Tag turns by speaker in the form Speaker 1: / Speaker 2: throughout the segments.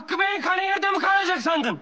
Speaker 1: Hakkı Bey'in kanı yerde mi kalacak sandın?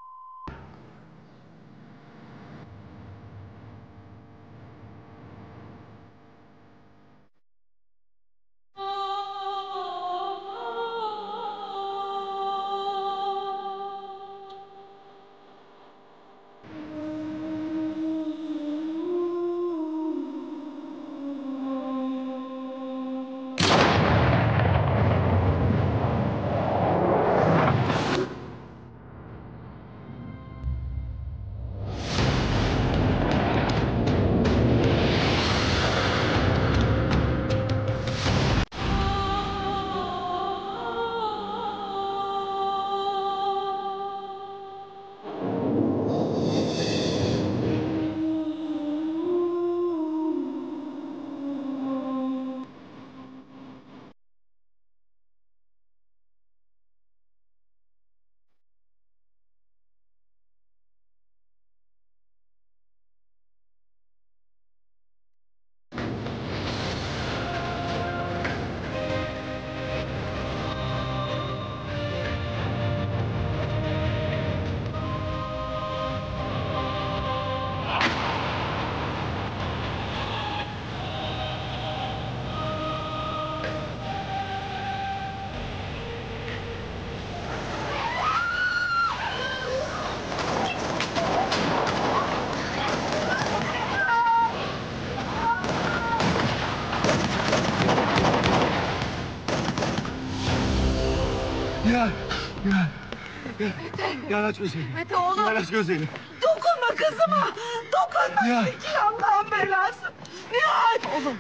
Speaker 2: Gel aç gözlerini.
Speaker 3: Mete oğlum.
Speaker 2: Gel aç gözlerini.
Speaker 3: Dokunma kızıma. Dokunma.
Speaker 2: Ya.
Speaker 3: Fikir Allah'ın belası. Nihal. Oğlum.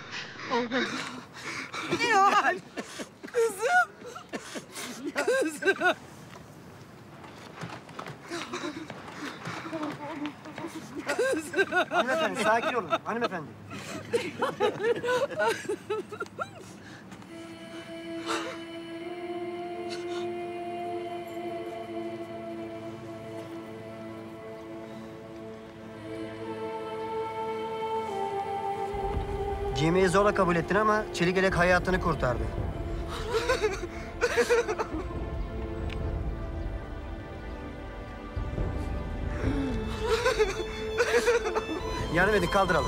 Speaker 3: Nihal. Kızım. Kızım.
Speaker 4: Hanımefendi sakin olun. Hanımefendi. Gemiyi zorla kabul ettin ama Çeligelek hayatını kurtardı. Yardım edin, kaldıralım.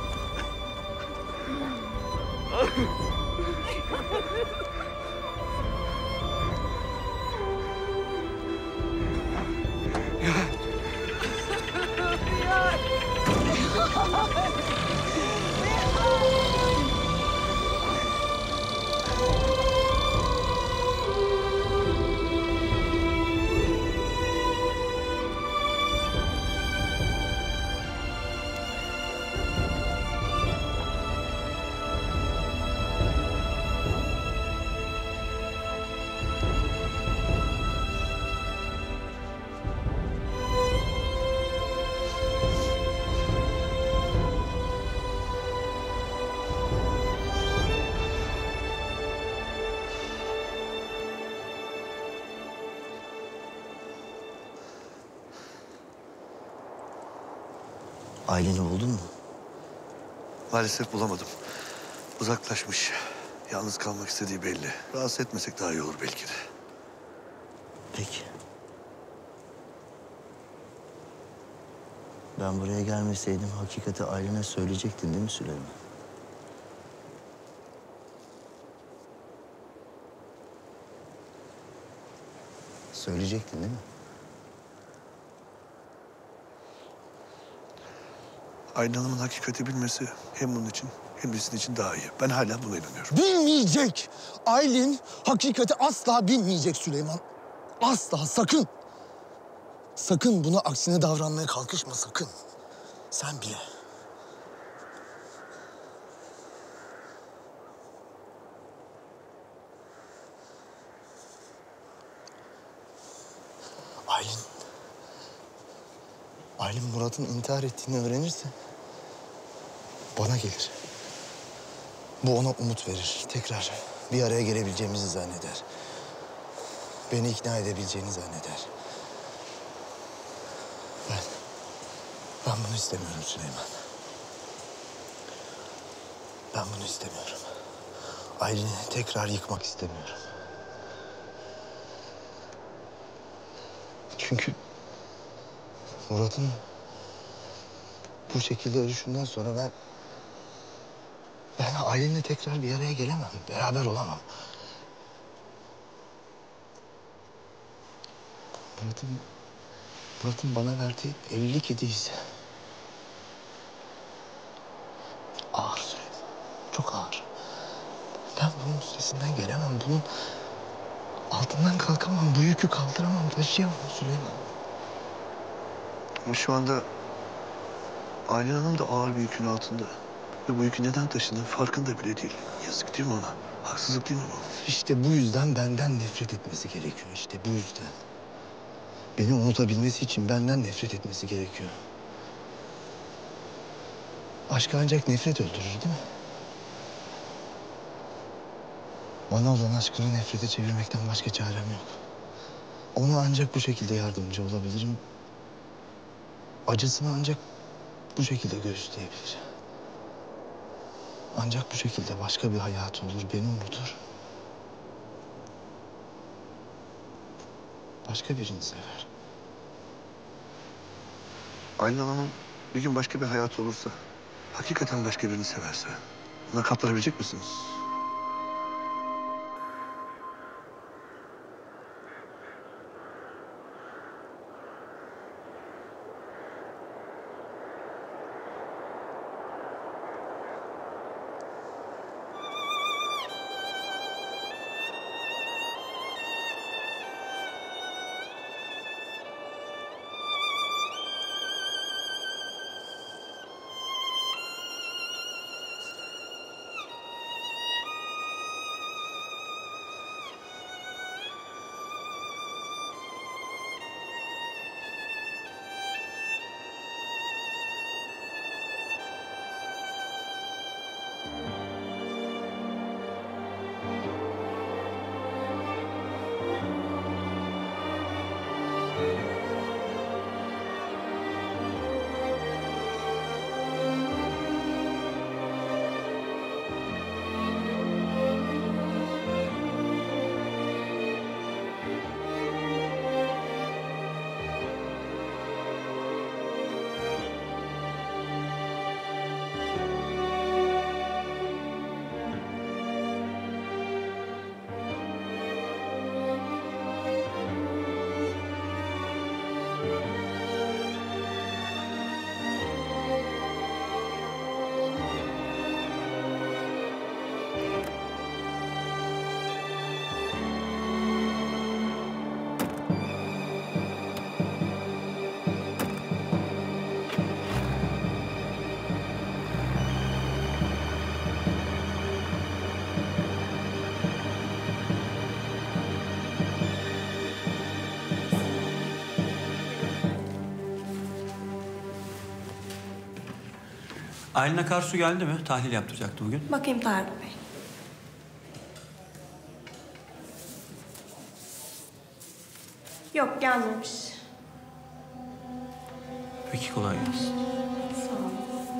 Speaker 5: Aileni buldun mu?
Speaker 6: Maalesef bulamadım. Uzaklaşmış. Yalnız kalmak istediği belli. Rahatsız etmesek daha iyi olur belki de.
Speaker 5: Peki. Ben buraya gelmeseydim hakikati ailene söyleyecektin değil mi Süleyman? Söyleyecektin değil mi?
Speaker 6: Aylin Hanım'ın hakikati bilmesi hem bunun için hem de sizin için daha iyi. Ben hala buna inanıyorum.
Speaker 7: Bilmeyecek. Aylin hakikati asla bilmeyecek Süleyman. Asla, sakın. Sakın buna aksine davranmaya kalkışma, sakın. Sen bile. Aylin Murat'ın intihar ettiğini öğrenirse bana gelir. Bu ona umut verir. Tekrar bir araya gelebileceğimizi zanneder. Beni ikna edebileceğini zanneder. Ben bunu istemiyorum Süleyman. Ben bunu istemiyorum. Aylin'i tekrar yıkmak istemiyorum. Çünkü Murat'ın bu şekilde ölüşünden sonra ben ailemle tekrar bir araya gelemem. Beraber olamam. Murat'ın bana verdiği evlilik hediyesi. Ağır Süleyman. Çok ağır. Ben bunun üstesinden gelemem. Bunun altından kalkamam. Bu yükü kaldıramam, taşıyamam Süleyman.
Speaker 6: Ama şu anda Aylin Hanım da ağır bir yükün altında. Ve bu yükü neden taşıdığının farkında bile değil. Yazık değil mi ona? Haksızlık değil mi bu?
Speaker 7: İşte bu yüzden benden nefret etmesi gerekiyor. İşte bu yüzden. Beni unutabilmesi için benden nefret etmesi gerekiyor. Aşk ancak nefret öldürür değil mi? Bana olan aşkını nefrete çevirmekten başka çarem yok. Ona ancak bu şekilde yardımcı olabilirim. Acısını ancak bu şekilde göğüsleyebilir. Ancak bu şekilde başka bir hayatı olur, beni unutur. Başka birini sever.
Speaker 6: Aylin Hanım'ın bir gün başka bir hayatı olursa, hakikaten başka birini severse, ona katlanabilecek misiniz?
Speaker 1: Aylin Akarsu geldi mi? Tahlil yaptıracaktı bugün.
Speaker 2: Bakayım Tarık Bey. Yok, gelmemiş.
Speaker 1: Peki, kolay gelsin.
Speaker 2: Sağ olun.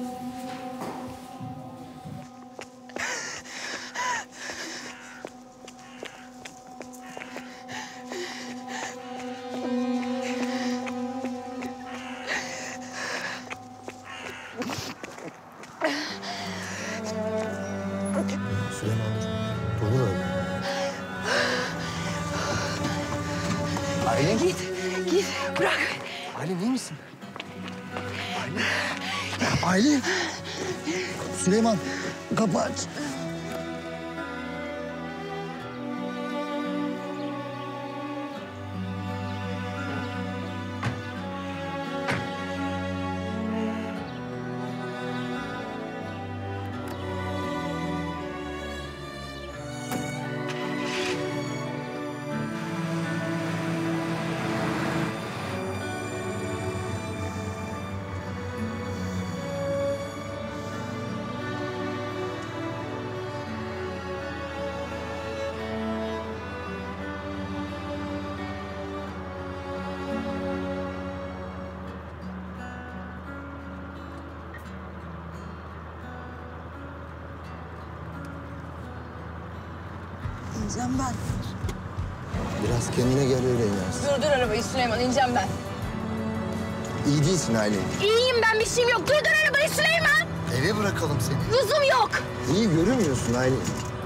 Speaker 7: Süleyman dur. Dur öyle. Aylin.
Speaker 3: Git, bırak.
Speaker 7: Aylin iyi misin? Aylin. Süleyman kapı aç.
Speaker 3: Diyeceğim ben.
Speaker 7: Biraz kendine gel öyle inersin.
Speaker 2: Durdur arabayı Süleyman, ineceğim ben.
Speaker 7: İyi değilsin Aylin.
Speaker 2: İyiyim ben, bir şeyim yok. Durdur arabayı Süleyman.
Speaker 7: Eve bırakalım seni.
Speaker 2: Lüzum yok.
Speaker 7: İyi görünmüyorsun Aylin.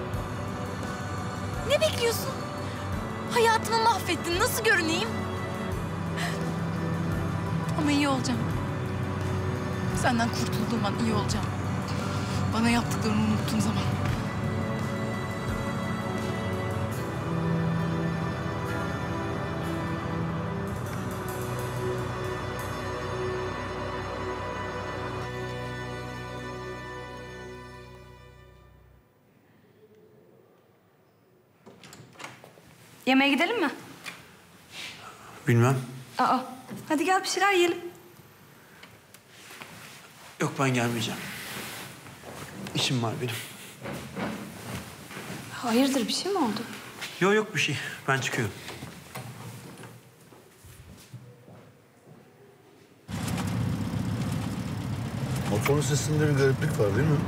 Speaker 2: Ne bekliyorsun? Hayatımı mahvettin. Nasıl görüneyim? Ama iyi olacağım. Senden kurtulduğum an iyi olacağım. Bana yaptıklarını unuttuğum zaman. Yemeğe gidelim mi?
Speaker 1: Bilmem.
Speaker 2: Aa, hadi gel bir şeyler yiyelim.
Speaker 1: Yok, ben gelmeyeceğim. İşim var benim.
Speaker 2: Hayırdır, bir şey mi oldu?
Speaker 1: Yok bir şey. Ben çıkıyorum.
Speaker 6: Motorun sesinde bir gariplik var değil mi?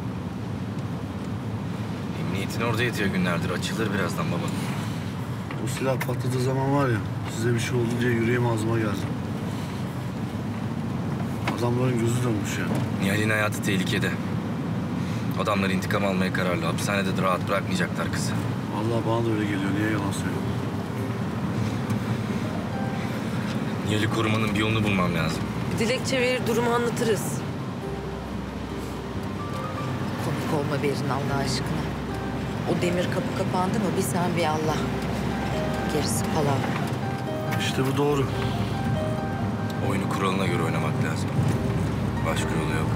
Speaker 8: Emniyetin orada yatıyor günlerdir. Açılır birazdan baba.
Speaker 6: O silah patladığı zaman var ya, size bir şey oldu diye yüreğim ağzıma geldi. Adamların gözü dönmüş ya.
Speaker 8: Nihal'in hayatı tehlikede. Adamlar intikam almaya kararlı. Hapishanede de rahat bırakmayacaklar kızı.
Speaker 6: Vallahi bana da öyle geliyor. Niye yalan söylüyorum?
Speaker 8: Nihal'i korumanın bir yolunu bulmam lazım.
Speaker 9: Dilekçe verir, durumu anlatırız. Komik olma Berin Allah aşkına. O demir kapı kapandı mı bir sen bir Allah. Gerisi palavra.
Speaker 6: İşte bu doğru.
Speaker 8: Oyunu kuralına göre oynamak lazım. Başka yolu yok.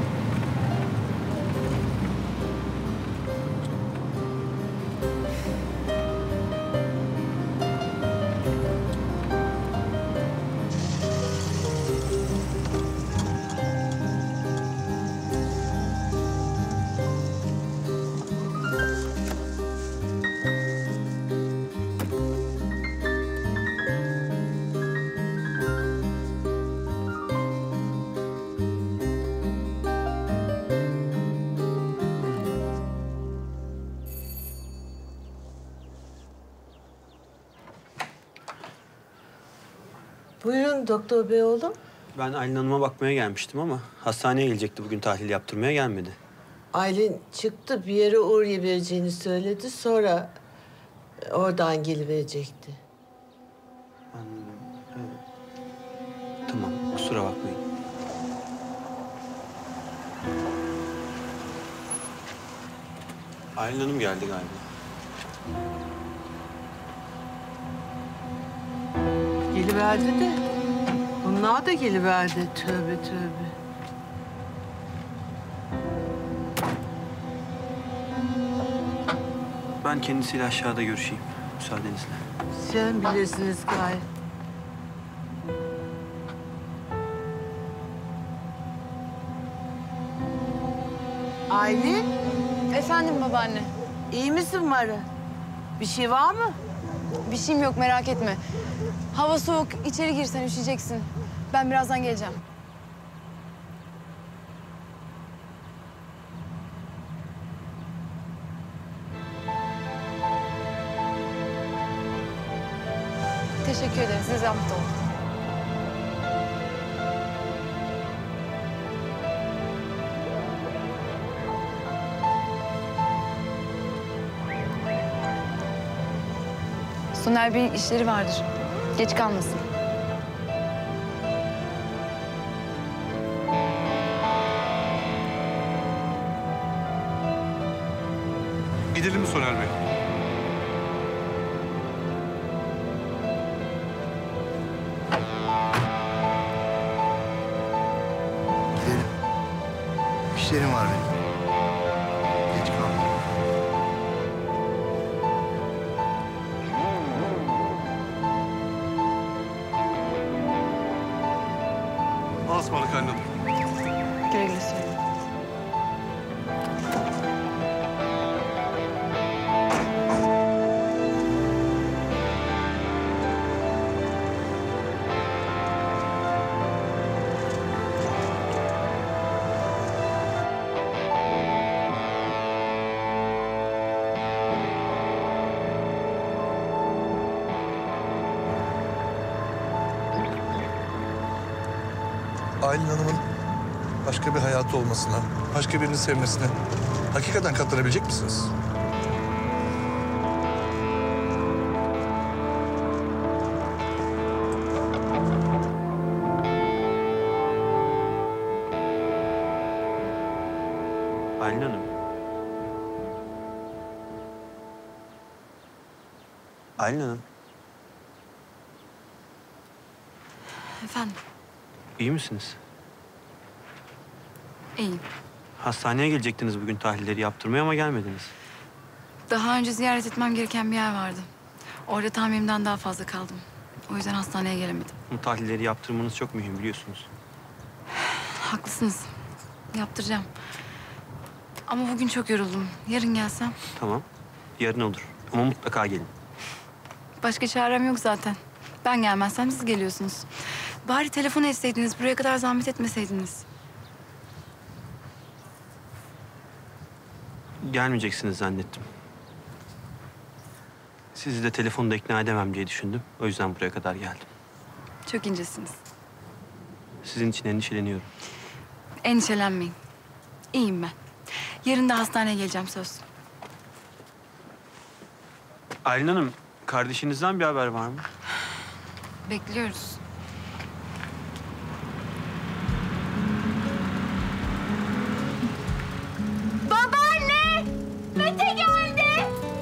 Speaker 3: Buyurun doktor bey oğlum.
Speaker 1: Ben Aylin Hanım'a bakmaya gelmiştim ama hastaneye gelecekti bugün, tahlil yaptırmaya gelmedi.
Speaker 3: Aylin çıktı, bir yere uğrayabileceğini söyledi. Sonra oradan geliverecekti.
Speaker 1: Tamam, kusura bakmayın. Aylin Hanım geldi galiba.
Speaker 3: Geliverdi de. Bunlar da geliverdi. Tövbe tövbe.
Speaker 1: Ben kendisiyle aşağıda görüşeyim, müsaadenizle.
Speaker 3: Sen bilirsiniz gayet. Aylin,
Speaker 2: Efendim babaanne.
Speaker 3: iyi misin Mara? Bir şey var mı?
Speaker 2: Bir şeyim yok, merak etme. Hava soğuk, içeri girsen üşüyeceksin. Ben birazdan geleceğim. Teşekkür ederim, size zahmet oldu. Soner Bey'in işleri vardır. Geç kalmasın.
Speaker 6: Gidelim mi Soner Bey?
Speaker 7: Gidelim. İşlerim var benim. Geç kalma.
Speaker 6: Asmalık annem.
Speaker 2: Güle güle söyle.
Speaker 6: Aylin Hanım'ın başka bir hayatı olmasına, başka birini sevmesine hakikaten katlanabilecek misiniz?
Speaker 1: Aylin Hanım. Aylin Hanım,
Speaker 2: Efendim,
Speaker 1: iyi misiniz?
Speaker 2: iyiyim.
Speaker 1: Hastaneye gelecektiniz bugün tahlilleri yaptırmaya ama gelmediniz.
Speaker 2: Daha önce ziyaret etmem gereken bir yer vardı. Orada tahminimden daha fazla kaldım. O yüzden hastaneye gelemedim.
Speaker 1: Bu tahlilleri yaptırmanız çok mühim biliyorsunuz.
Speaker 2: Haklısınız. Yaptıracağım. Ama bugün çok yoruldum. Yarın gelsem.
Speaker 1: Tamam, yarın olur. Ama mutlaka gelin.
Speaker 2: Başka çarem yok zaten. Ben gelmezsem siz geliyorsunuz. Bari telefon etseydiniz, buraya kadar zahmet etmeseydiniz.
Speaker 1: Gelmeyeceksiniz zannettim. Sizi de telefonda ikna edemem diye düşündüm. O yüzden buraya kadar geldim.
Speaker 2: Çok incesiniz.
Speaker 1: Sizin için endişeleniyorum.
Speaker 2: Endişelenmeyin. İyiyim ben. Yarın da hastaneye geleceğim söz.
Speaker 1: Aylin Hanım, kardeşinizden bir haber var mı?
Speaker 2: Bekliyoruz.
Speaker 10: Babaanne! Mete geldi!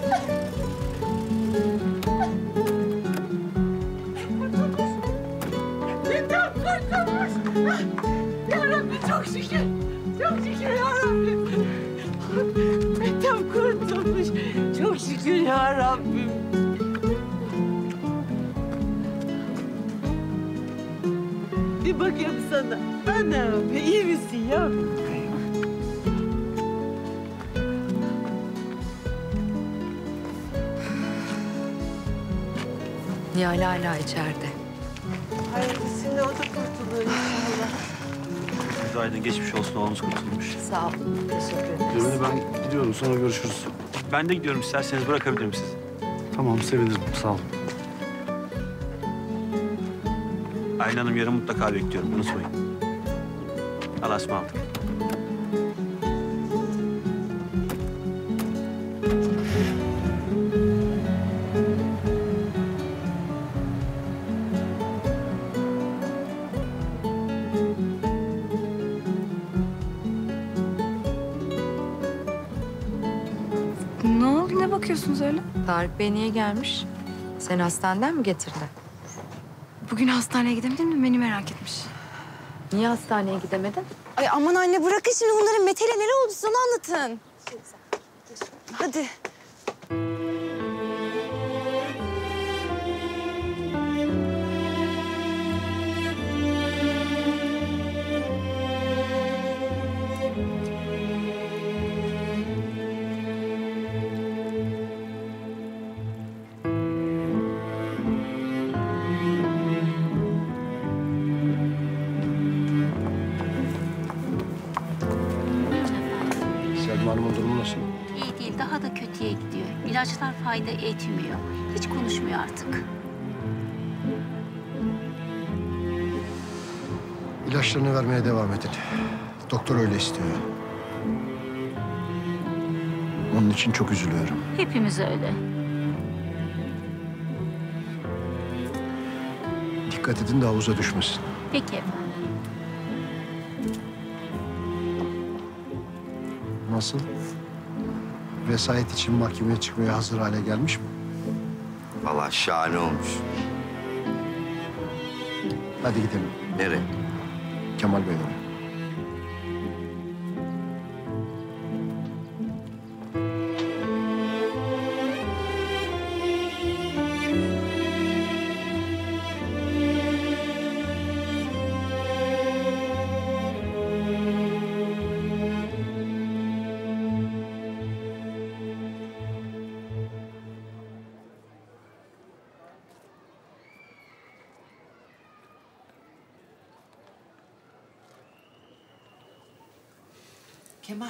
Speaker 10: Metem kurtulmuş! Ya Rabbi çok şükür! Çok şükür ya Rabbi! Metem kurtulmuş! Çok şükür ya Rabbim! Bir bakayım sana. Anam iyi misin yavrum?
Speaker 9: Nihal hala içeride.
Speaker 3: Hayırlısıyla o da kurtulur inşallah.
Speaker 1: Siz Aylin geçmiş olsun, oğlunuz kurtulmuş.
Speaker 9: Sağ ol. Teşekkür ederim.
Speaker 11: Cemile ben gidiyorum sonra görüşürüz.
Speaker 1: Ben de gidiyorum, isterseniz bırakabilirim sizi.
Speaker 11: Tamam sevinirim sağ ol.
Speaker 1: Aylin Hanım yarın mutlaka bekliyorum, unutmayın. Allah'a ısmarladık.
Speaker 2: Ne oldu? Ne bakıyorsunuz öyle?
Speaker 9: Tarık Bey niye gelmiş? Seni hastaneden mi getirdi?
Speaker 2: Bugün hastaneye gidemedin mi? Beni merak etmiş.
Speaker 9: Niye hastaneye gidemedin?
Speaker 10: Ay aman anne bırakın şimdi bunların Mete'yle neler oldu sana anlatın. Hadi.
Speaker 11: Selma Hanım'ın durumu nasıl?
Speaker 12: İyi değil, daha da kötüye gidiyor. İlaçlar fayda etmiyor. Hiç konuşmuyor artık.
Speaker 11: İlaçlarını vermeye devam edin. Doktor öyle istiyor. Onun için çok üzülüyorum.
Speaker 12: Hepimiz öyle.
Speaker 11: Dikkat edin de havuza düşmesin.
Speaker 12: Peki efendim.
Speaker 11: Nasıl? Vesayet için mahkemeye çıkmaya hazır hale gelmiş mi?
Speaker 13: Vallahi şahane olmuş.
Speaker 11: Hadi gidelim.
Speaker 13: Nereye?
Speaker 11: Kemal Bey oraya.
Speaker 3: Kemal.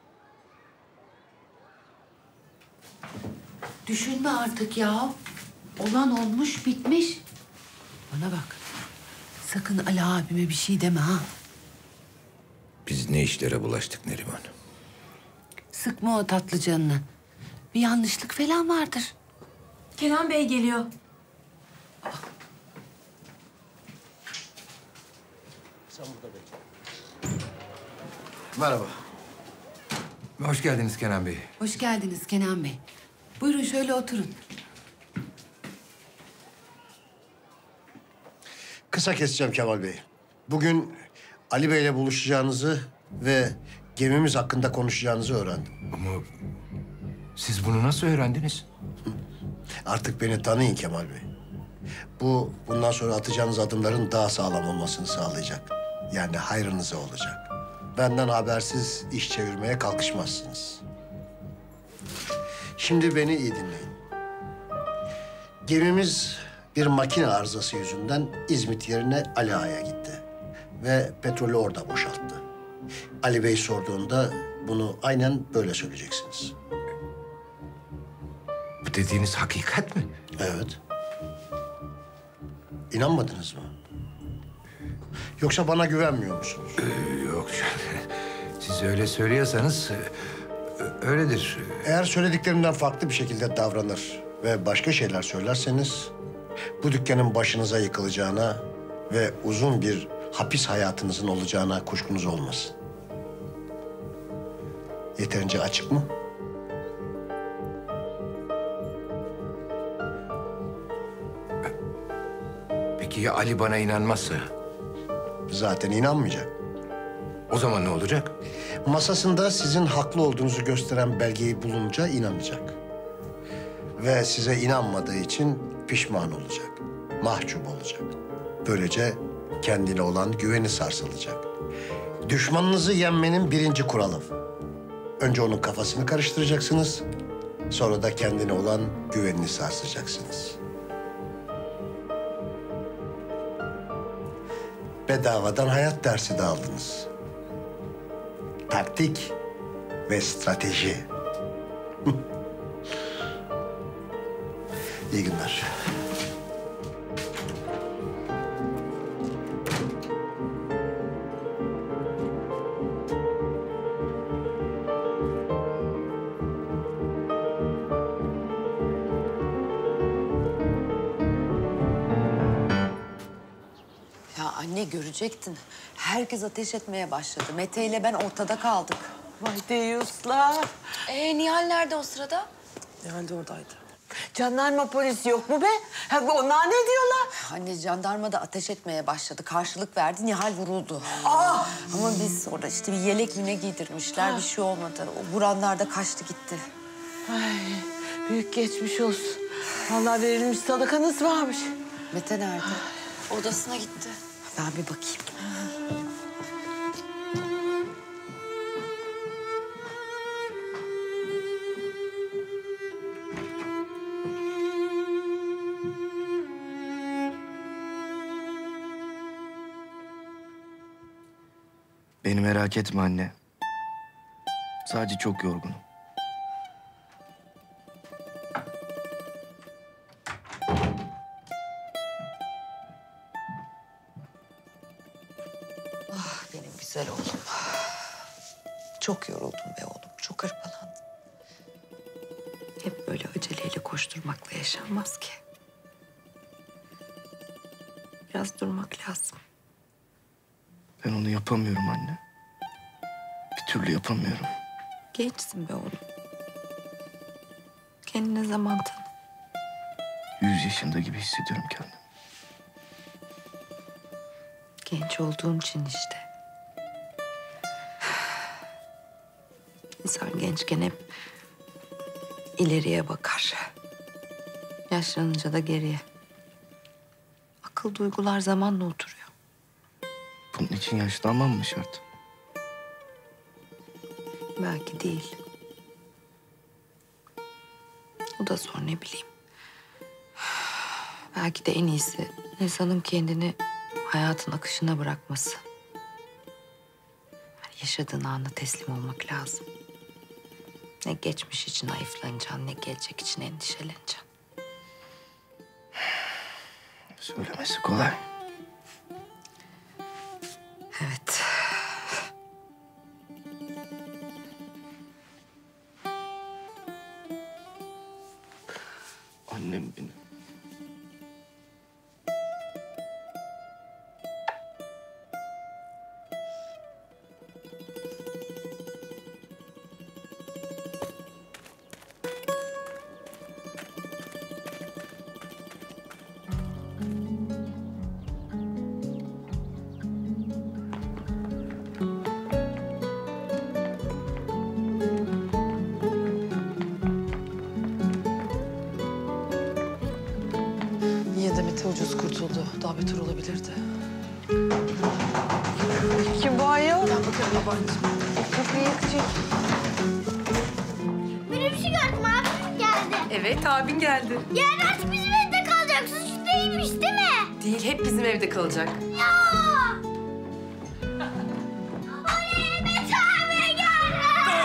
Speaker 14: Düşünme artık ya. Olan olmuş, bitmiş. Bana bak. Sakın Ali abime bir şey deme ha.
Speaker 15: Biz ne işlere bulaştık Neriman?
Speaker 14: Sıkma o tatlı canını. Bir yanlışlık falan vardır.
Speaker 10: Kenan Bey geliyor.
Speaker 15: Merhaba. Hoş geldiniz Kenan Bey.
Speaker 14: Hoş geldiniz Kenan Bey. Buyurun şöyle oturun.
Speaker 11: Kısa keseceğim Kemal Bey. Bugün Ali Bey'le buluşacağınızı ve gemimiz hakkında konuşacağınızı öğrendim.
Speaker 15: Ama siz bunu nasıl öğrendiniz?
Speaker 11: Artık beni tanıyın Kemal Bey. Bundan sonra atacağınız adımların daha sağlam olmasını sağlayacak. Yani hayrınıza olacak. Benden habersiz iş çevirmeye kalkışmazsınız. Şimdi beni iyi dinleyin. Gemimiz bir makine arızası yüzünden İzmit yerine Ali Ağa'ya gitti. Ve petrolü orada boşalttı. Ali Bey sorduğunda bunu aynen böyle söyleyeceksiniz.
Speaker 15: Bu dediğiniz hakikat mi?
Speaker 11: Evet. İnanmadınız mı? Yoksa bana güvenmiyor musunuz?
Speaker 15: Yok. Siz öyle söylüyorsanız öyledir.
Speaker 11: Eğer söylediklerimden farklı bir şekilde davranır ve başka şeyler söylerseniz bu dükkanın başınıza yıkılacağına ve uzun bir hapis hayatınızın olacağına kuşkunuz olmasın. Yeterince açık mı?
Speaker 15: Peki ya Ali bana inanmazsa?
Speaker 11: Zaten inanmayacak.
Speaker 15: O zaman ne olacak?
Speaker 11: Masasında sizin haklı olduğunuzu gösteren belgeyi bulunca inanacak. Ve size inanmadığı için pişman olacak, mahcup olacak. Böylece kendine olan güveni sarsılacak. Düşmanınızı yenmenin birinci kuralı. Önce onun kafasını karıştıracaksınız, sonra da kendine olan güvenini sarsacaksınız. Bedavadan hayat dersi de aldınız. Taktik ve strateji. İyi günler.
Speaker 9: Ya anne görecektin. Herkes ateş etmeye başladı. Mete ile ben ortada kaldık.
Speaker 3: Vay deyuslar.
Speaker 2: Nihal nerede o sırada?
Speaker 3: Nihal de oradaydı. Jandarma polisi yok mu be? Ha, onlar ne diyorlar?
Speaker 9: Anne jandarma da ateş etmeye başladı. Karşılık verdi. Nihal vuruldu.
Speaker 3: Aa!
Speaker 9: Ama biz orada işte bir yelek mine giydirmişler. Bir şey olmadı. O vuranlar da kaçtı gitti.
Speaker 3: Ay, büyük geçmiş olsun. Vallahi verilmiş sadakanız varmış.
Speaker 9: Mete nerede?
Speaker 2: Odasına gitti.
Speaker 9: Ben bir bakayım.
Speaker 8: Beni merak etme anne. Sadece çok yorgunum.
Speaker 9: Ah benim güzel oğlum. Çok yoruldum be oğlum. Çok hırpalandım. Hep böyle aceleyle koşturmakla yaşanmaz ki. Biraz durmak lazım.
Speaker 8: Ben onu yapamıyorum anne. Bir türlü yapamıyorum.
Speaker 9: Gençsin be oğlum. Kendine zaman tanı.
Speaker 8: 100 yaşında gibi hissediyorum kendimi.
Speaker 9: Genç olduğun için işte. İnsan gençken hep ileriye bakar. Yaşlanınca da geriye. Akıl, duygular zamanla oturuyor.
Speaker 8: Bunun için yaşlanmam mı şart?
Speaker 9: Belki değil. O da zor, ne bileyim. Belki de en iyisi insanın kendini hayatın akışına bırakması. Yaşadığın anda teslim olmak lazım. Ne geçmiş için hayıflanacaksın, ne gelecek için endişeleneceksin.
Speaker 7: Söylemesi kolay.
Speaker 9: Evet.
Speaker 6: Annem benim.
Speaker 3: Niye de Mete ucuz kurtuldu? Daha beter olabilirdi. Kim bu ayol? Gel bakalım babaanneciğim. Kapıyı yakacak.
Speaker 16: Minibüsü gördüm, abim geldi.
Speaker 17: Evet, abin geldi.
Speaker 16: Yani artık bizim evde kalacak. Suç değilmiş değil mi?
Speaker 17: Değil, hep bizim evde kalacak.
Speaker 16: Ya! Oley, Mete abi geldi.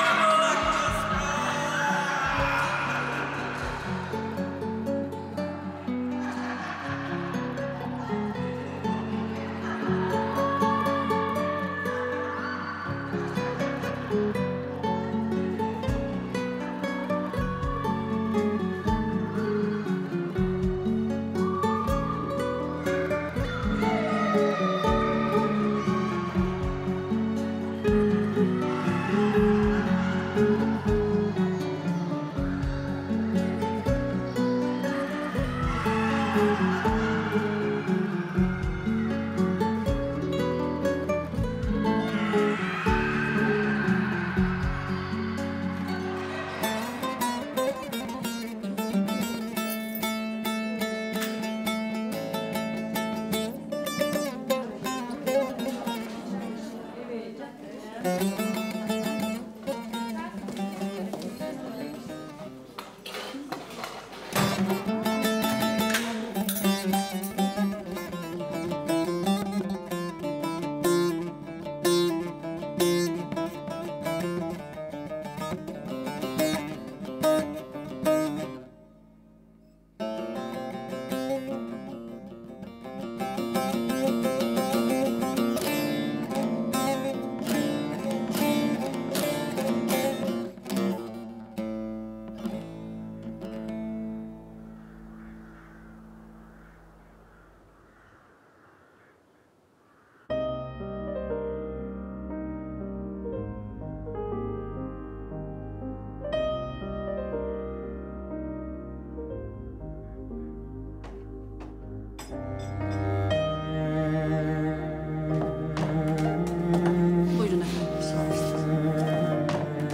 Speaker 17: Buyurun efendim. Sağ olun.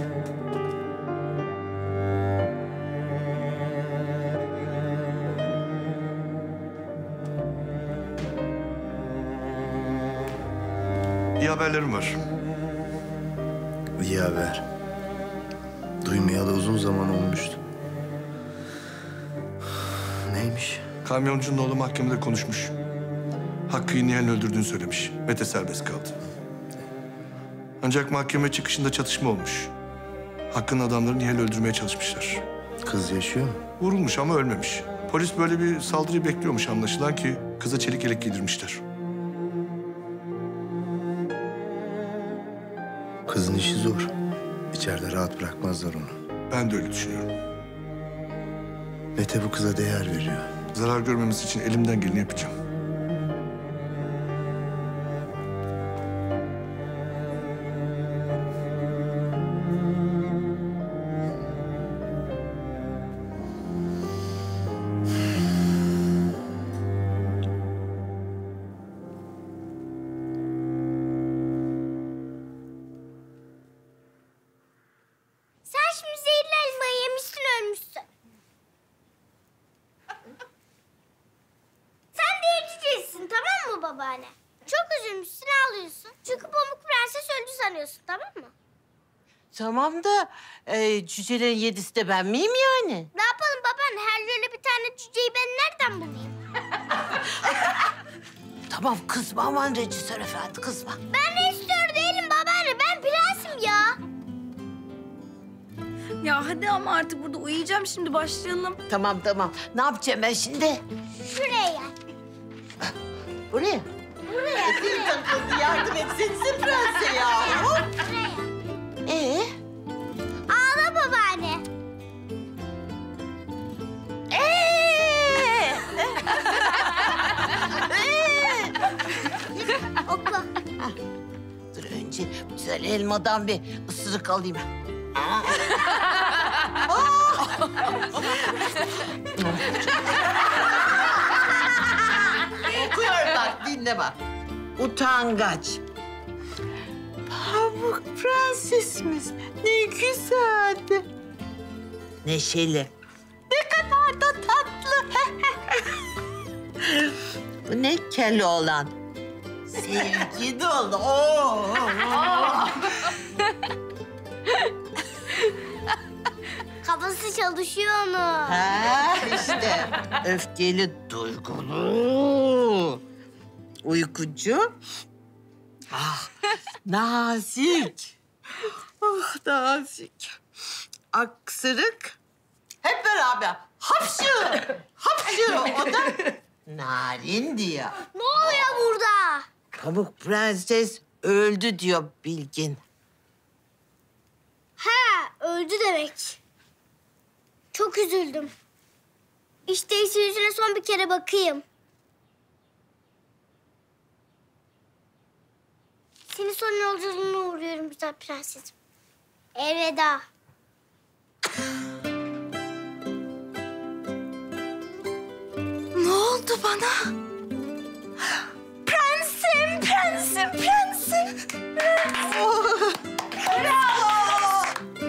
Speaker 6: İyi haberlerim var.
Speaker 7: İyi haber. Duymayalı uzun zaman olmuştu. Neymiş?
Speaker 6: Kamyoncunun oğlu mahkemede konuşmuş. Hakkı'yı Nihal'in öldürdüğünü söylemiş. Mete serbest kaldı. Ancak mahkeme çıkışında çatışma olmuş. Hakkı'nın adamları Nihal'i öldürmeye çalışmışlar.
Speaker 7: Kız yaşıyor mu?
Speaker 6: Vurulmuş ama ölmemiş. Polis böyle bir saldırıyı bekliyormuş anlaşılan ki kıza çelik yelek giydirmişler.
Speaker 7: Kızın işi zor. İçeride rahat bırakmazlar onu.
Speaker 6: Ben de öyle düşünüyorum.
Speaker 7: Mete bu kıza değer veriyor.
Speaker 6: Zarar görmemesi için elimden geleni yapacağım.
Speaker 16: Sen şimdi zehirli elmayı yemişsin, ölmüşsün. Sen de yetişeceksin, tamam mı babaanne? Çok üzülmüşsün, ağlıyorsun. Çünkü Pamuk Prenses öldü sanıyorsun, tamam mı?
Speaker 3: Tamam da cücelerin yedisi de ben miyim yani?
Speaker 16: Ne yapalım babaanne? Her yerde bir tane cüceyi ben nereden bulayım?
Speaker 3: Tamam kızma aman Rejisör Efendi kızma.
Speaker 16: Ben rejisör değilim babaanne, ben prensim ya.
Speaker 2: Ya hadi ama artık burada uyuyacağım şimdi başlayalım.
Speaker 3: Tamam tamam. Ne yapacağım ben şimdi?
Speaker 16: Şuraya gel.
Speaker 3: Buraya.
Speaker 16: Buraya.
Speaker 3: Dil takıldı. Yardım etsenize prense ya.
Speaker 16: Ağla babaanne. Oku.
Speaker 3: Dur önce güzel elmadan bir ısırık alayım. Okuyorum bak, dinle bak. Utangaç. Pamuk prensesimiz ne güzeldi. Neşeli. Ne kadar da tatlı. Bu ne Keloğlan? Sevgi dolu. Oo.
Speaker 16: Kafası çalışıyor onun.
Speaker 3: Ha işte öfkeli, duygulu, uykucu, nazik, nazik, aksırık, hep beraber hapşı, hapşı. O da narin diyor.
Speaker 16: Ne oluyor burada?
Speaker 3: Pamuk Prenses öldü diyor Bilgin.
Speaker 16: He, öldü demek. Çok üzüldüm. İşte yüzüne son bir kere bakayım. Seni son yolculuğuna uğruyorum güzel prensesim. Elveda.
Speaker 2: Ne oldu bana? Prensim, prensim, prensim.
Speaker 16: Bravo!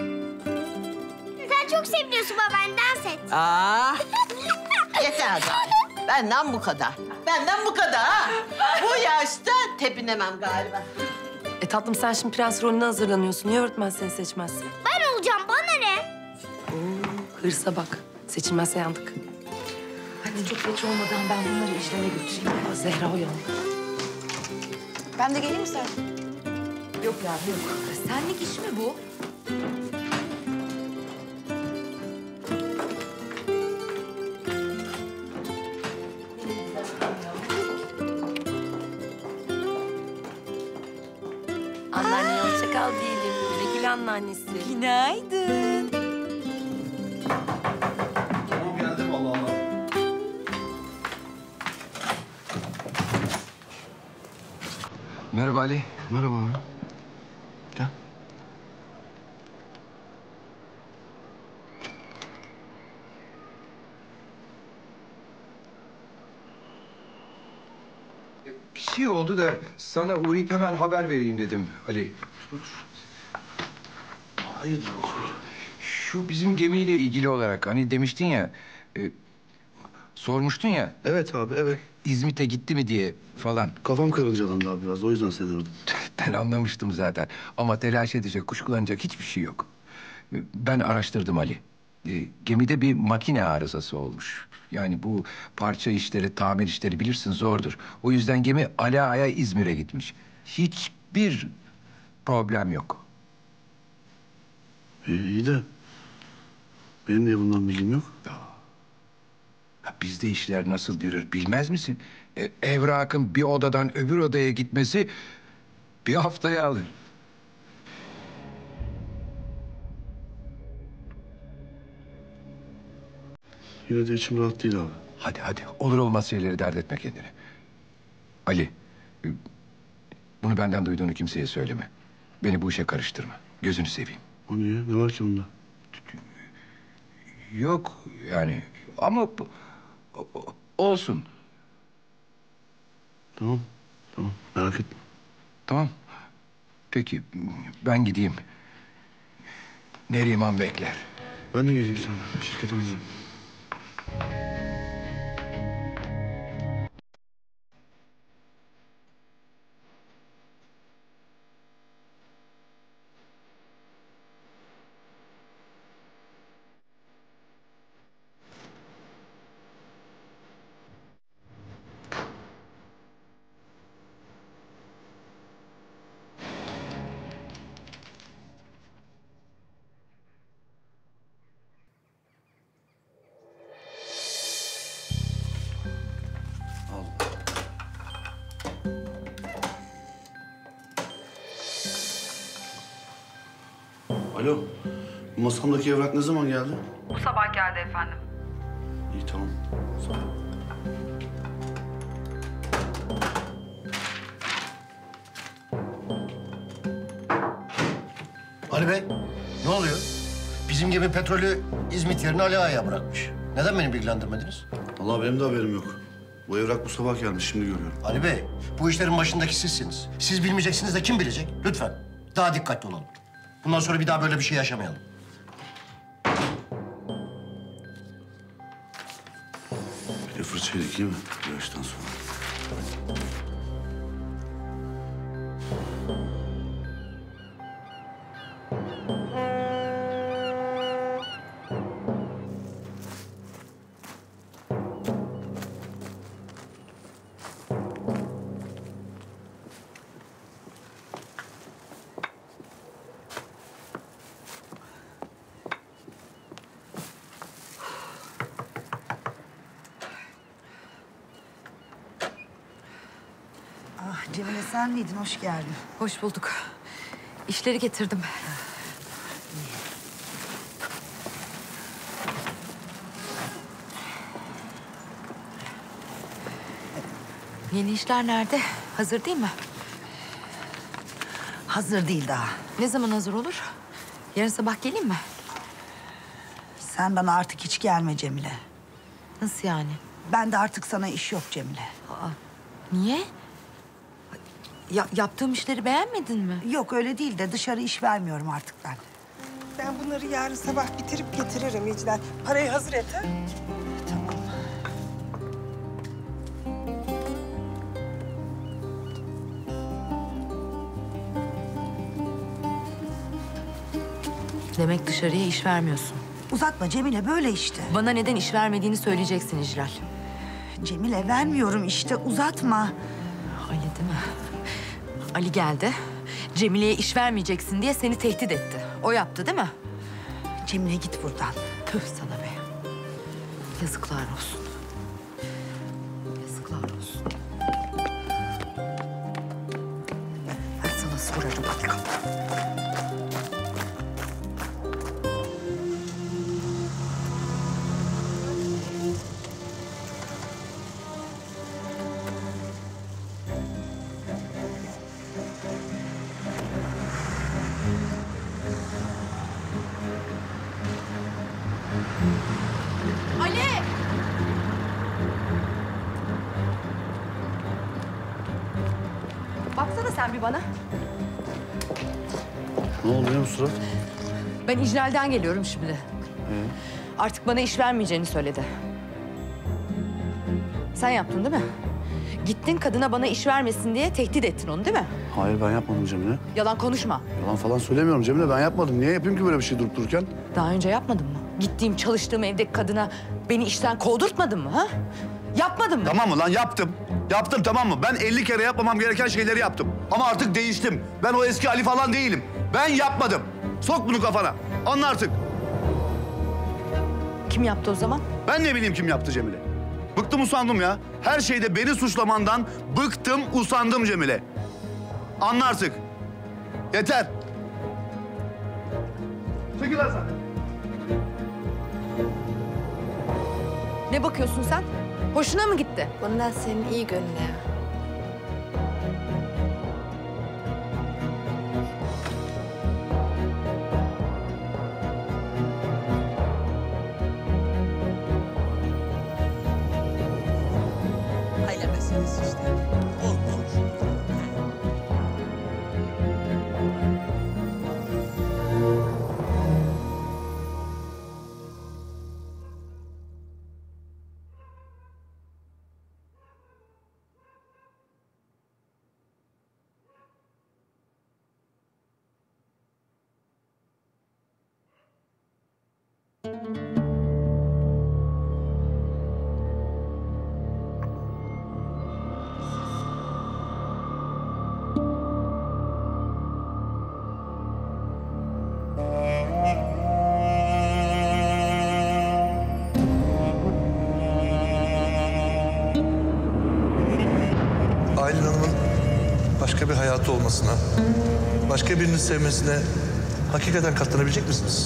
Speaker 16: Sen çok seviniyorsun babaanne, dans et.
Speaker 3: Yeter galiba. Benden bu kadar. Benden bu kadar ha. Bu yaşta tepinemem galiba.
Speaker 17: Tatlım sen şimdi prens rolüne hazırlanıyorsun. Niye öğretmen seni seçmezse?
Speaker 16: Ben olacağım, bana ne?
Speaker 17: Hırsa bak. Seçilmezse yandık. Hadi çok geç olmadan ben bunları işleme götüreyim. Zehra uyanık.
Speaker 2: Ben de geleyim mi sen?
Speaker 17: Yok ya yok.
Speaker 2: Senlik iş mi bu?
Speaker 17: Anneanne hoşça kal diyelim. Güle güle anneannesi.
Speaker 2: Günaydın.
Speaker 6: Geldim Allah Allah.
Speaker 15: Merhaba Ali.
Speaker 6: Merhaba abi. Gel.
Speaker 15: Bir şey oldu da sana uğrayıp hemen haber vereyim dedim Ali.
Speaker 6: Hayırdır olsun.
Speaker 15: Şu bizim gemiyle ilgili olarak hani demiştin ya... sormuştun ya.
Speaker 6: Evet abi, evet.
Speaker 15: İzmit'e gitti mi diye falan.
Speaker 6: Kafam karıncalandı abi biraz. O yüzden seni aradım.
Speaker 15: Ben anlamıştım zaten. Ama telaş edecek, kuşkulanacak hiçbir şey yok. Ben araştırdım Ali. Gemide bir makine arızası olmuş. Yani bu parça işleri, tamir işleri bilirsin zordur. O yüzden gemi alaya İzmir'e gitmiş. Hiçbir problem yok.
Speaker 6: İyi de benim niye bundan bilgim yok?
Speaker 15: Ha, bizde işler nasıl yürür bilmez misin? Evrakın bir odadan öbür odaya gitmesi bir haftaya alır.
Speaker 6: Yine de içim rahat değil abi.
Speaker 15: Hadi hadi olur olmaz şeyleri dert etme kendine. Ali, bunu benden duyduğunu kimseye söyleme. Beni bu işe karıştırma. Gözünü seveyim.
Speaker 6: O niye? Ne var ki bunda?
Speaker 15: Yok yani ama olsun.
Speaker 6: Tamam, tamam. Merak etme.
Speaker 15: Tamam. Peki ben gideyim. Neriman bekler.
Speaker 6: Ben de geleyim sana. Şirketimize. Alo. Bu masamdaki evrak ne zaman geldi?
Speaker 17: Bu sabah geldi efendim.
Speaker 6: İyi tamam. Sağ ol.
Speaker 11: Ali Bey, ne oluyor? Bizim gemi petrolü İzmit yerine Ali Ağa'ya bırakmış. Neden beni bilgilendirmediniz?
Speaker 6: Vallahi benim de haberim yok. Bu evrak bu sabah gelmiş, şimdi görüyorum.
Speaker 11: Ali Bey, bu işlerin başındaki sizsiniz. Siz bilmeyeceksiniz de kim bilecek? Lütfen, daha dikkatli olalım. Bundan sonra bir daha böyle bir şey yaşamayalım.
Speaker 6: Bir de fırça yedik değil mi? Bu yaştan sonra.
Speaker 18: Ah Cemile sen miydin? Hoş geldin.
Speaker 9: Hoş bulduk. İşleri getirdim. Yeni işler nerede? Hazır değil mi?
Speaker 18: Hazır değil daha.
Speaker 9: Ne zaman hazır olur? Yarın sabah geleyim mi?
Speaker 18: Sen bana artık hiç gelme Cemile.
Speaker 9: Nasıl yani?
Speaker 18: Ben de artık sana iş yok Cemile.
Speaker 9: Aa, niye? Yaptığım işleri beğenmedin mi?
Speaker 18: Yok öyle değil de dışarı iş vermiyorum artık ben.
Speaker 19: Ben bunları yarın sabah bitirip getiririm İclal. Parayı hazır et ha?
Speaker 9: Demek dışarıya iş vermiyorsun.
Speaker 18: Uzatma Cemile böyle işte.
Speaker 9: Bana neden iş vermediğini söyleyeceksin İclal.
Speaker 18: Cemile vermiyorum işte uzatma.
Speaker 9: Ali değil mi? Ali geldi. Cemile'ye iş vermeyeceksin diye seni tehdit etti. O yaptı değil mi?
Speaker 18: Cemile git buradan.
Speaker 9: Tüh sana be. Yazıklar olsun. Yazıklar olsun. Ben sana sorarım bakalım.
Speaker 2: Ali!
Speaker 9: Baksana sen bir bana.
Speaker 6: Ne oldu ya bu surat?
Speaker 9: Ben İclal'den geliyorum şimdi. Artık bana iş vermeyeceğini söyledi. Sen yaptın değil mi? Gittin kadına bana iş vermesin diye tehdit ettin onu değil mi?
Speaker 6: Hayır ben yapmadım Cemile.
Speaker 9: Yalan konuşma.
Speaker 6: Yalan falan söylemiyorum Cemile, ben yapmadım. Niye yapayım ki böyle bir şey durup dururken?
Speaker 9: Daha önce yapmadın mı? Gittiğim, çalıştığım evdeki kadına beni işten kovdurtmadın mı ha? Yapmadın mı?
Speaker 6: Tamam mı lan, yaptım. Yaptım tamam mı? Ben 50 kere yapmamam gereken şeyleri yaptım. Ama artık değiştim. Ben o eski Ali falan değilim. Ben yapmadım. Sok bunu kafana. Anla artık.
Speaker 9: Kim yaptı o zaman?
Speaker 6: Ben ne bileyim kim yaptı Cemile. Bıktım usandım ya. Her şeyde beni suçlamandan bıktım usandım Cemile. Anla artık. Yeter. Çekil lan sen.
Speaker 9: Ne bakıyorsun sen? Hoşuna mı gitti?
Speaker 2: Bundan senin iyi gönlüne.
Speaker 3: Aile meselesi işte. Olur.
Speaker 6: Aylin Hanım'ın başka bir hayatı olmasına, başka birini sevmesine Hakikaten katlanabilecek misiniz?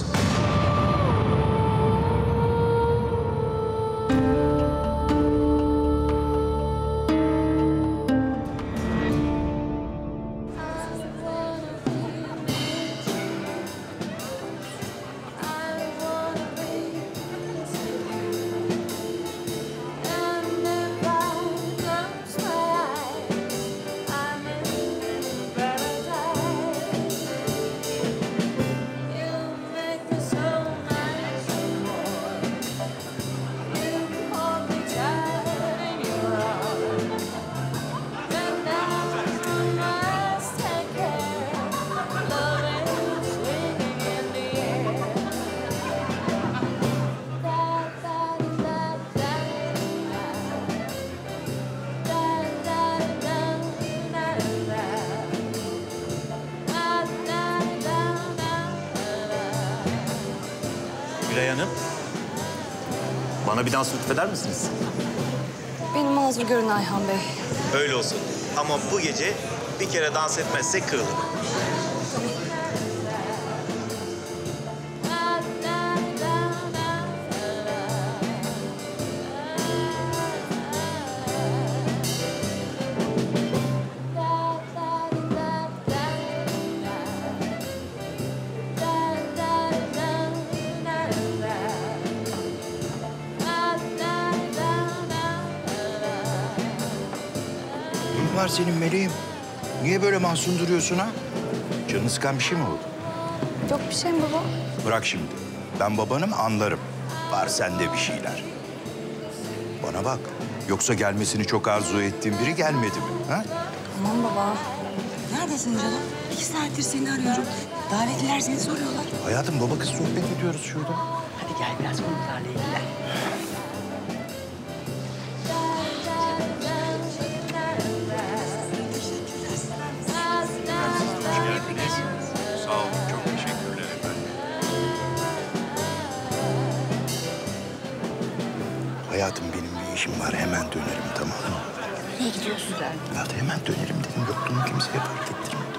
Speaker 20: Gülay Hanım, bana bir dans lütfeder misiniz?
Speaker 10: Beni mazur görün Ayhan Bey.
Speaker 20: Öyle olsun. Ama bu gece bir kere dans etmezsek kırılır.
Speaker 21: Ne var senin meleğim? Niye böyle mahzun duruyorsun ha? Canını sıkan bir şey mi oldu?
Speaker 10: Yok bir şey mi baba?
Speaker 21: Bırak şimdi. Ben babanım, anlarım. Var sende bir şeyler. Bana bak. Yoksa gelmesini çok arzu ettiğin biri gelmedi mi? Ha?
Speaker 10: Aman baba.
Speaker 18: Neredesin canım? 2 saattir seni arıyorum. Davetliler seni soruyorlar.
Speaker 21: Hayatım, baba kız sohbet ediyoruz şurada.
Speaker 18: Hadi gel biraz konuklarla ilgilen.
Speaker 21: Sağ olun, çok teşekkürler efendim. Hayatım, benim bir işim var. Hemen dönerim, tamam mı?
Speaker 18: Nereye gidiyorsun?
Speaker 21: Ya hemen dönerim dedim. Yokluğumu kimseye fark ettirmedim.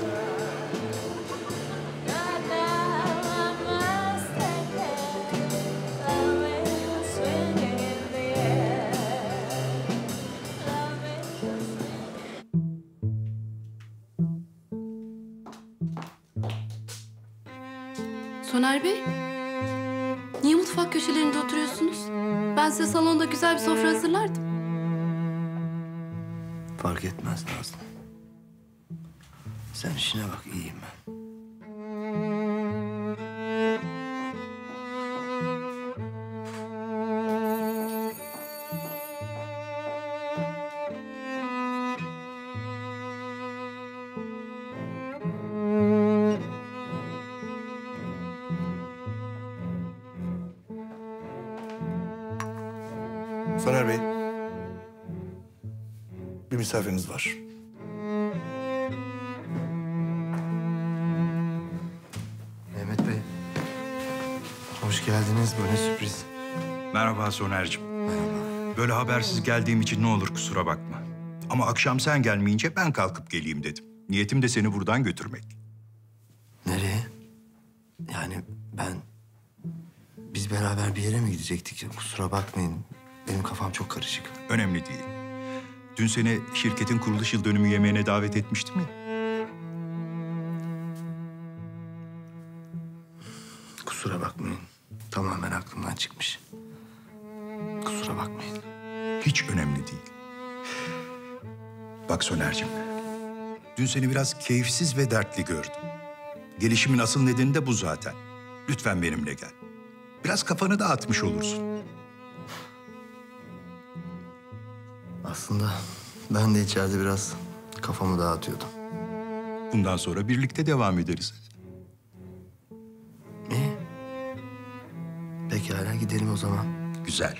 Speaker 2: Soner Bey, niye mutfak köşelerinde oturuyorsunuz? Ben size salonda güzel bir sofra hazırlardım.
Speaker 5: Fark etmez Nazlı. Sen işine bak, iyiyim ben.
Speaker 21: Soner Bey, bir misafiriniz var.
Speaker 5: Mehmet Bey, hoş geldiniz. Böyle sürpriz.
Speaker 21: Merhaba Soner'cim. Böyle habersiz geldiğim için ne olur kusura bakma. Ama akşam sen gelmeyince ben kalkıp geleyim dedim. Niyetim de seni buradan götürmek.
Speaker 5: Nereye? Yani biz beraber bir yere mi gidecektik? Kusura bakmayın. Benim kafam çok karışık.
Speaker 21: Önemli değil. Dün seni şirketin kuruluş yıl dönümü yemeğine davet etmiştim ya.
Speaker 5: Kusura bakmayın. Tamamen aklımdan çıkmış. Kusura bakmayın.
Speaker 21: Hiç önemli değil. Bak Soner'cim, dün seni biraz keyifsiz ve dertli gördüm. Gelişimin asıl nedeni de bu zaten. Lütfen benimle gel. Biraz kafanı dağıtmış olursun.
Speaker 5: Aslında ben de içeride biraz kafamı dağıtıyordum.
Speaker 21: Bundan sonra birlikte devam ederiz.
Speaker 5: İyi. Pekala, gidelim o zaman.
Speaker 21: Güzel.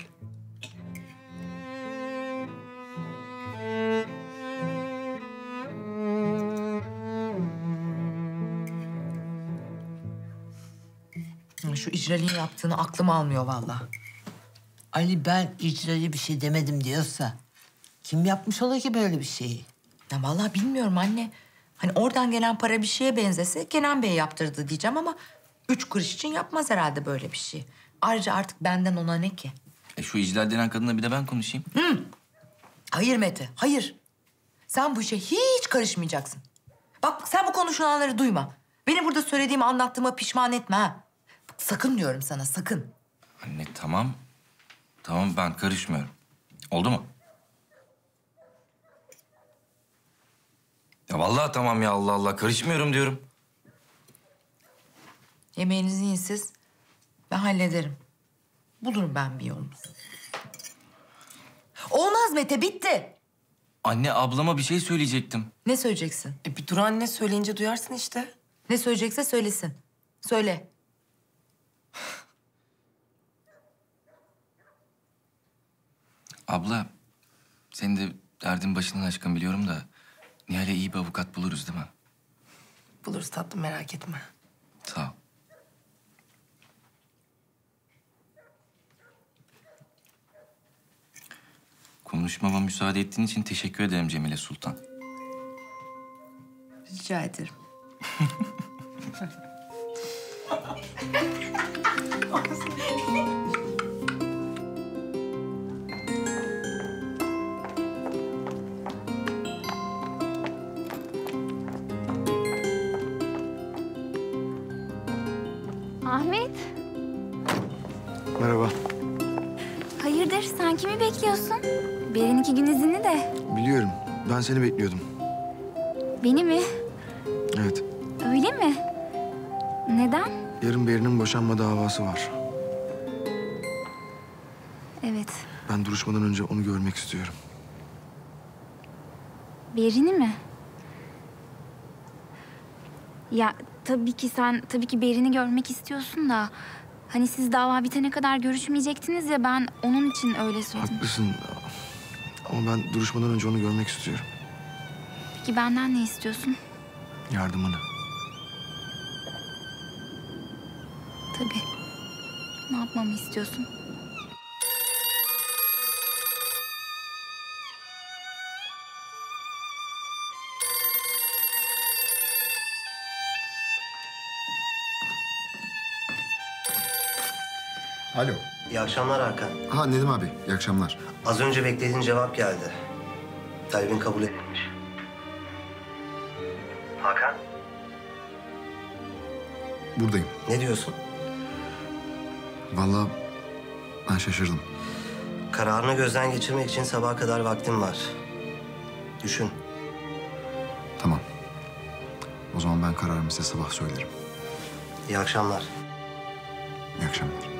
Speaker 3: Şu icraliğin yaptığını aklım almıyor vallahi.
Speaker 14: Ali ben icracı bir şey demedim diyorsa kim yapmış olur ki böyle bir şeyi?
Speaker 17: Ya vallahi bilmiyorum anne.
Speaker 9: Hani oradan gelen para bir şeye benzese Kenan Bey yaptırdı diyeceğim ama 3 kuruş için yapmaz herhalde böyle bir şey. Ayrıca artık benden ona ne ki?
Speaker 8: Şu İclal denen kadınla bir de ben konuşayım.
Speaker 9: Hayır Mete, hayır. Sen bu işe hiç karışmayacaksın. Bak sen bu konuşulanları duyma. Beni burada söylediğimi anlattığıma pişman etme ha. Bak, sakın diyorum sana, sakın.
Speaker 8: Anne tamam. Tamam ben karışmıyorum. Oldu mu? Ya vallahi tamam ya Allah Allah karışmıyorum diyorum.
Speaker 9: Yemeğinizi yiyin siz. Ben hallederim. Bulurum ben bir yolunu. Olmaz Mete, bitti.
Speaker 8: Anne ablama bir şey söyleyecektim.
Speaker 9: Ne söyleyeceksin?
Speaker 17: Bir dur anne, söyleyince duyarsın işte.
Speaker 9: Ne söyleyecekse söylesin. Söyle.
Speaker 8: Abla senin de derdin başından aşkın biliyorum da Nihal'e iyi bir avukat buluruz değil mi?
Speaker 17: Buluruz tatlım, merak etme.
Speaker 8: Sağ ol. Konuşmama müsaade ettiğin için teşekkür ederim Cemile Sultan.
Speaker 9: Rica ederim.
Speaker 16: Ahmet,
Speaker 7: Merhaba.
Speaker 16: hayırdır? Sen kimi bekliyorsun? Berin 2 gün izinli de.
Speaker 7: Biliyorum. Ben seni bekliyordum.
Speaker 16: Beni mi?
Speaker 7: Evet.
Speaker 16: Öyle mi? Neden?
Speaker 7: Yarın Berin'in boşanma davası var.
Speaker 16: Evet.
Speaker 7: Ben duruşmadan önce onu görmek istiyorum.
Speaker 16: Berin'i mi? Ya tabii ki Berin'i görmek istiyorsun da... Hani siz dava bitene kadar görüşmeyecektiniz ya, ben onun için öyle söyledim.
Speaker 7: Haklısın. Ama ben duruşmadan önce onu görmek istiyorum.
Speaker 16: Peki benden ne istiyorsun?
Speaker 7: Yardımını.
Speaker 16: Tabii. Ne yapmamı istiyorsun?
Speaker 4: Alo.
Speaker 5: İyi akşamlar Hakan.
Speaker 4: Ha Nedim abi, iyi akşamlar.
Speaker 5: Az önce beklediğin cevap geldi. Talebin kabul edilmiş. Hakan?
Speaker 4: Buradayım.
Speaker 5: Ne diyorsun?
Speaker 4: Vallahi ben şaşırdım.
Speaker 5: Kararını gözden geçirmek için sabaha kadar vaktim var. Düşün.
Speaker 4: Tamam. O zaman ben kararımı size sabah söylerim.
Speaker 5: İyi akşamlar.
Speaker 4: İyi akşamlar.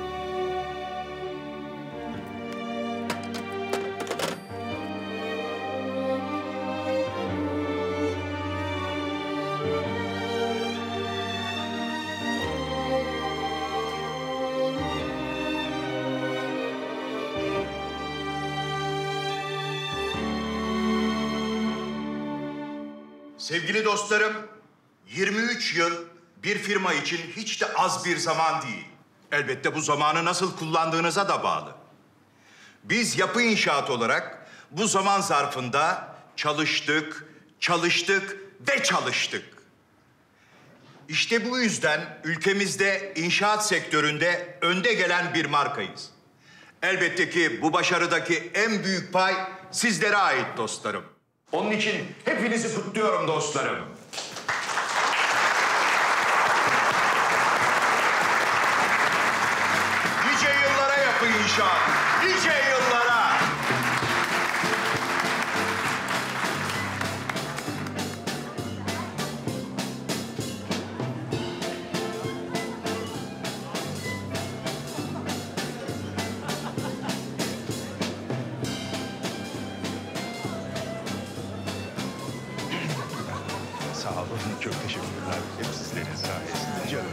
Speaker 21: Sevgili dostlarım, 23 yıl bir firma için hiç de az bir zaman değil. Elbette bu zamanı nasıl kullandığınıza da bağlı. Biz yapı inşaat olarak bu zaman zarfında çalıştık ve çalıştık. İşte bu yüzden ülkemizde inşaat sektöründe önde gelen bir markayız. Elbette ki bu başarıdaki en büyük pay sizlere ait dostlarım. Onun için hepinizi kutluyorum dostlarım. Nice yıllara yapı inşaat, nice yıllara. Sağ olun, çok teşekkürler. Hep sizlerin sayesinde canım.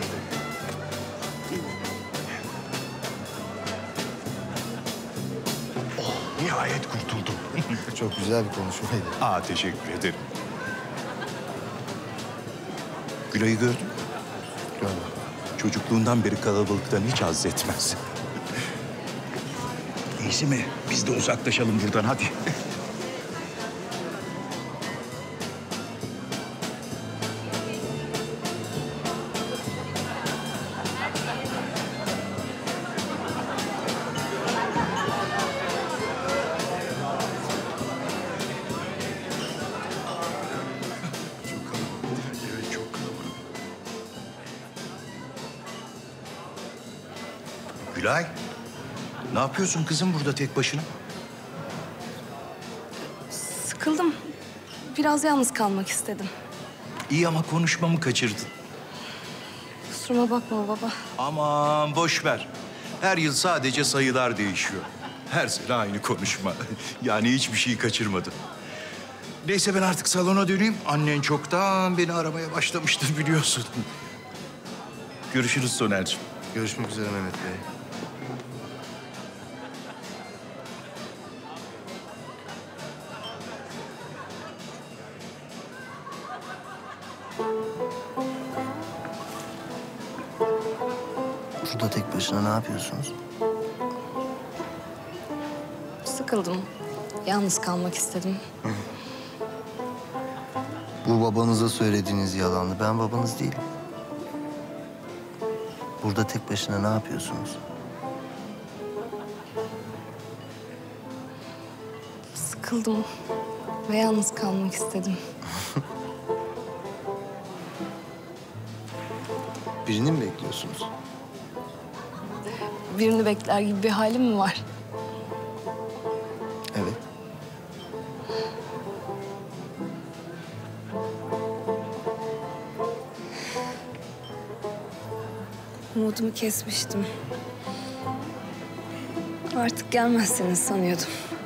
Speaker 21: Oh, nihayet kurtuldum.
Speaker 7: Çok güzel bir konuşmaydı.
Speaker 21: Teşekkür ederim. Gülay'ı gördün mü?
Speaker 7: Görmedim.
Speaker 21: Çocukluğundan beri kalabalıktan hiç haz etmez. İyisi mi? Biz de uzaklaşalım buradan hadi. Gülay, ne yapıyorsun kızım burada tek başına?
Speaker 1: Sıkıldım. Biraz yalnız kalmak istedim.
Speaker 21: İyi ama konuşmamı kaçırdın.
Speaker 1: Kusuruma bakma baba.
Speaker 21: Aman boş ver. Her yıl sadece sayılar değişiyor. Her sene aynı konuşma. Yani hiçbir şeyi kaçırmadın. Neyse ben artık salona döneyim. Annen çoktan beni aramaya başlamıştır biliyorsun. Görüşürüz Soner'cim.
Speaker 7: Görüşmek üzere Mehmet Bey. Burada tek başına ne yapıyorsunuz?
Speaker 1: Sıkıldım. Yalnız kalmak istedim.
Speaker 7: Bu babanıza söylediğiniz yalandı. Ben babanız değilim. Burada tek başına ne yapıyorsunuz?
Speaker 1: Sıkıldım ve yalnız kalmak istedim.
Speaker 7: Birini mi bekliyorsunuz?
Speaker 1: Birini bekler gibi bir halim mi var?
Speaker 7: Evet.
Speaker 1: Umudumu kesmiştim. Artık gelmezsiniz sanıyordum.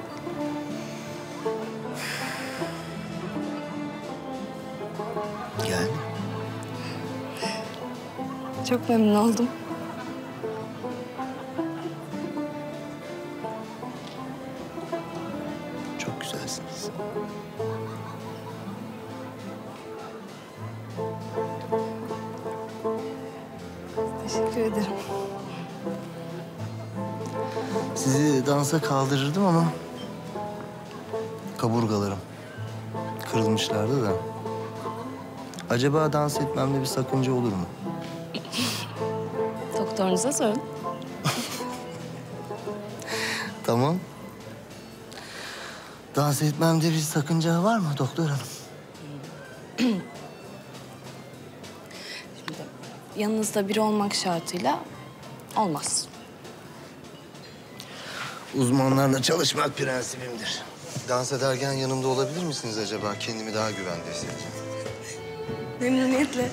Speaker 7: Gel.
Speaker 1: Çok memnun oldum.
Speaker 7: Çok güzelsiniz.
Speaker 1: Teşekkür ederim.
Speaker 7: Sizi dansa kaldırırdım ama kaburgalarım kırılmışlardı da. Acaba dans etmemde bir sakınca olur mu?
Speaker 1: Doktorunuza sorun.
Speaker 7: Tamam. Dans etmemde bir sakınca var mı doktor hanım?
Speaker 1: Yanınızda biri olmak şartıyla olmaz.
Speaker 7: Uzmanlarla çalışmak prensibimdir. Dans ederken yanımda olabilir misiniz acaba? Kendimi daha güvende hissedeceğim.
Speaker 1: Memnuniyetle.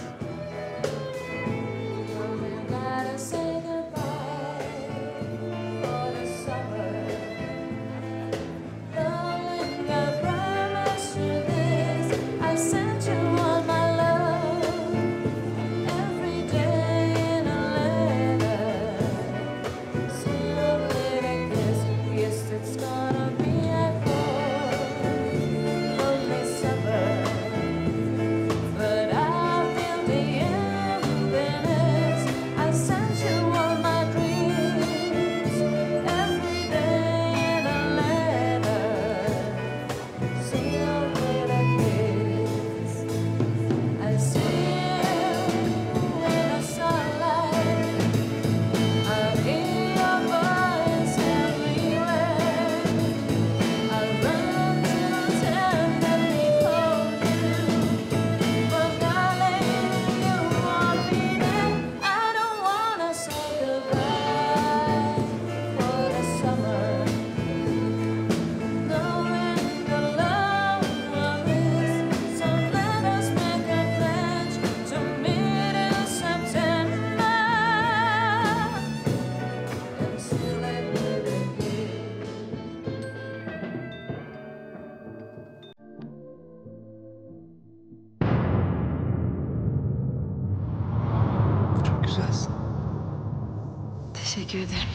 Speaker 7: Güzelsin.
Speaker 2: Teşekkür ederim.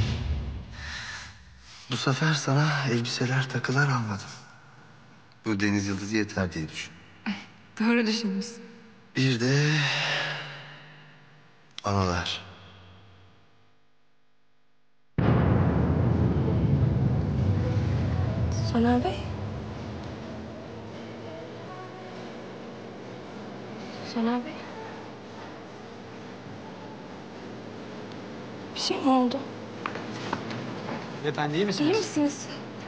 Speaker 7: Bu sefer sana elbiseler, takılar almadım. Bu deniz yıldızı yeter diye düşün.
Speaker 2: Doğru düşünmüşsün.
Speaker 7: Bir de anılar.
Speaker 1: Soner Bey. Soner Bey. Bir şey mi oldu?
Speaker 22: Beyefendi iyi misiniz?
Speaker 1: İyi misiniz?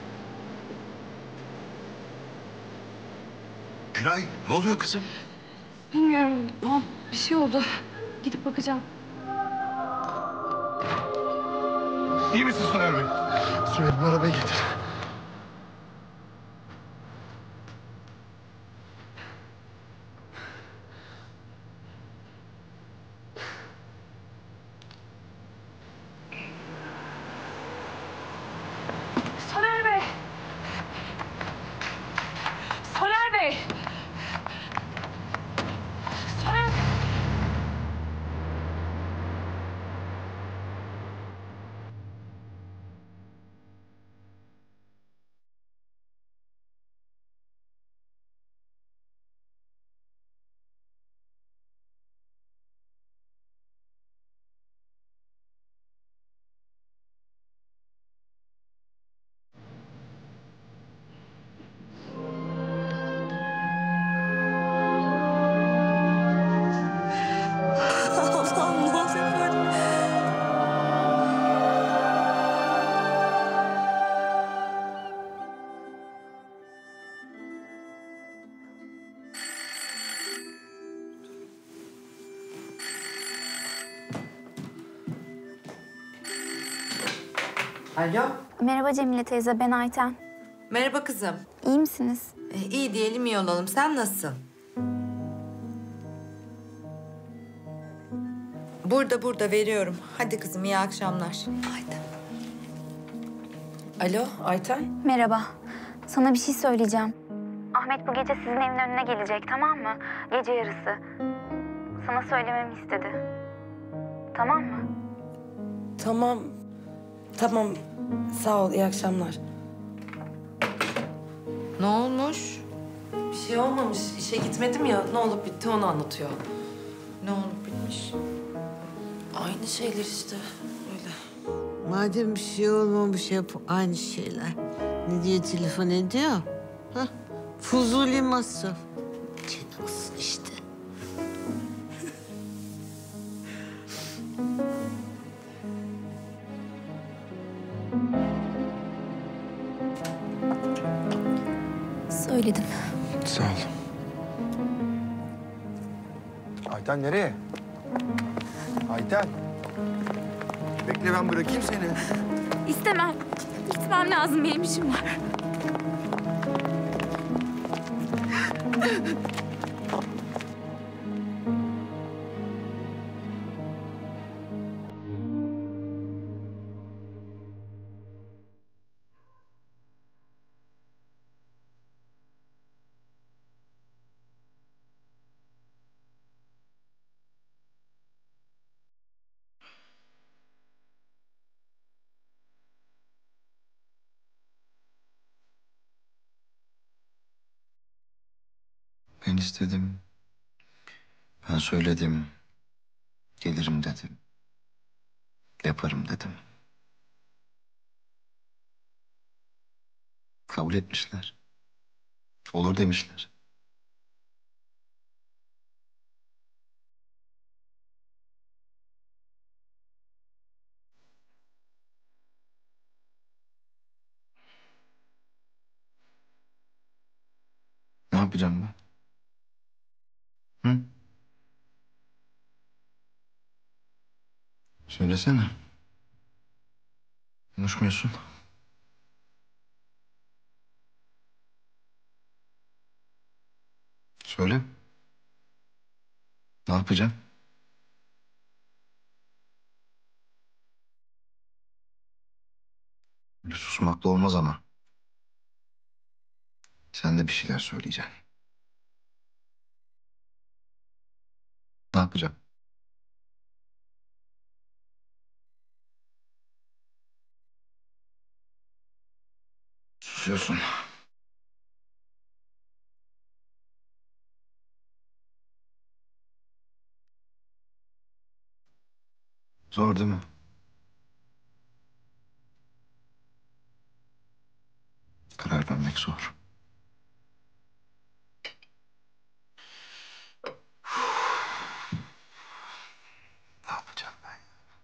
Speaker 21: Gülay, ne oluyor kızım?
Speaker 1: Bilmiyorum ama bir şey oldu. Gidip bakacağım.
Speaker 11: İyi misin Soner Bey? Süleyman arabayı getir.
Speaker 1: Soner Bey! Soner Bey! Soner! Allah'ım ne oluyor böyle?
Speaker 9: Alo.
Speaker 16: Merhaba Cemile teyze, ben Ayten.
Speaker 9: Merhaba kızım.
Speaker 16: İyi misiniz?
Speaker 9: İyi diyelim, iyi olalım. Sen nasılsın? Burada veriyorum. Hadi kızım, iyi akşamlar. Haydi. Alo Ayten.
Speaker 16: Merhaba. Sana bir şey söyleyeceğim. Ahmet bu gece sizin evin önüne gelecek, tamam mı? Gece yarısı. Sana söylememi istedi. Tamam mı?
Speaker 17: Tamam. Sağ ol, iyi akşamlar.
Speaker 9: Ne olmuş?
Speaker 17: Bir şey olmamış. İşe gitmedim ya, ne olup bitti onu anlatıyor.
Speaker 9: Ne olup bitmiş?
Speaker 17: Aynı şeyler işte, öyle.
Speaker 3: Madem bir şey olmamış hep aynı şeyler. Ne diye telefon ediyor? Hah, fuzuli masraf. Canımsın işte.
Speaker 16: Söyledim.
Speaker 7: Sağ ol.
Speaker 12: Ayten nereye? Ayten. Bekle ben bırakayım seni.
Speaker 16: İstemem. Gitmem lazım, benim işim var.
Speaker 4: Ben istedim. Ben söyledim. Gelirim dedim. Yaparım dedim. Kabul etmişler. Olur demişler. Ne yapacağım ben? Hı? Söylesene. Konuşmuyorsun. Söyle. Ne yapacağım? Böyle susmakla olmaz ama. Sen de bir şeyler söyleyeceksin. Ne yapacağım? Susuyorsun. Zor değil mi? Karar vermek zor. Ne yapacağım ben?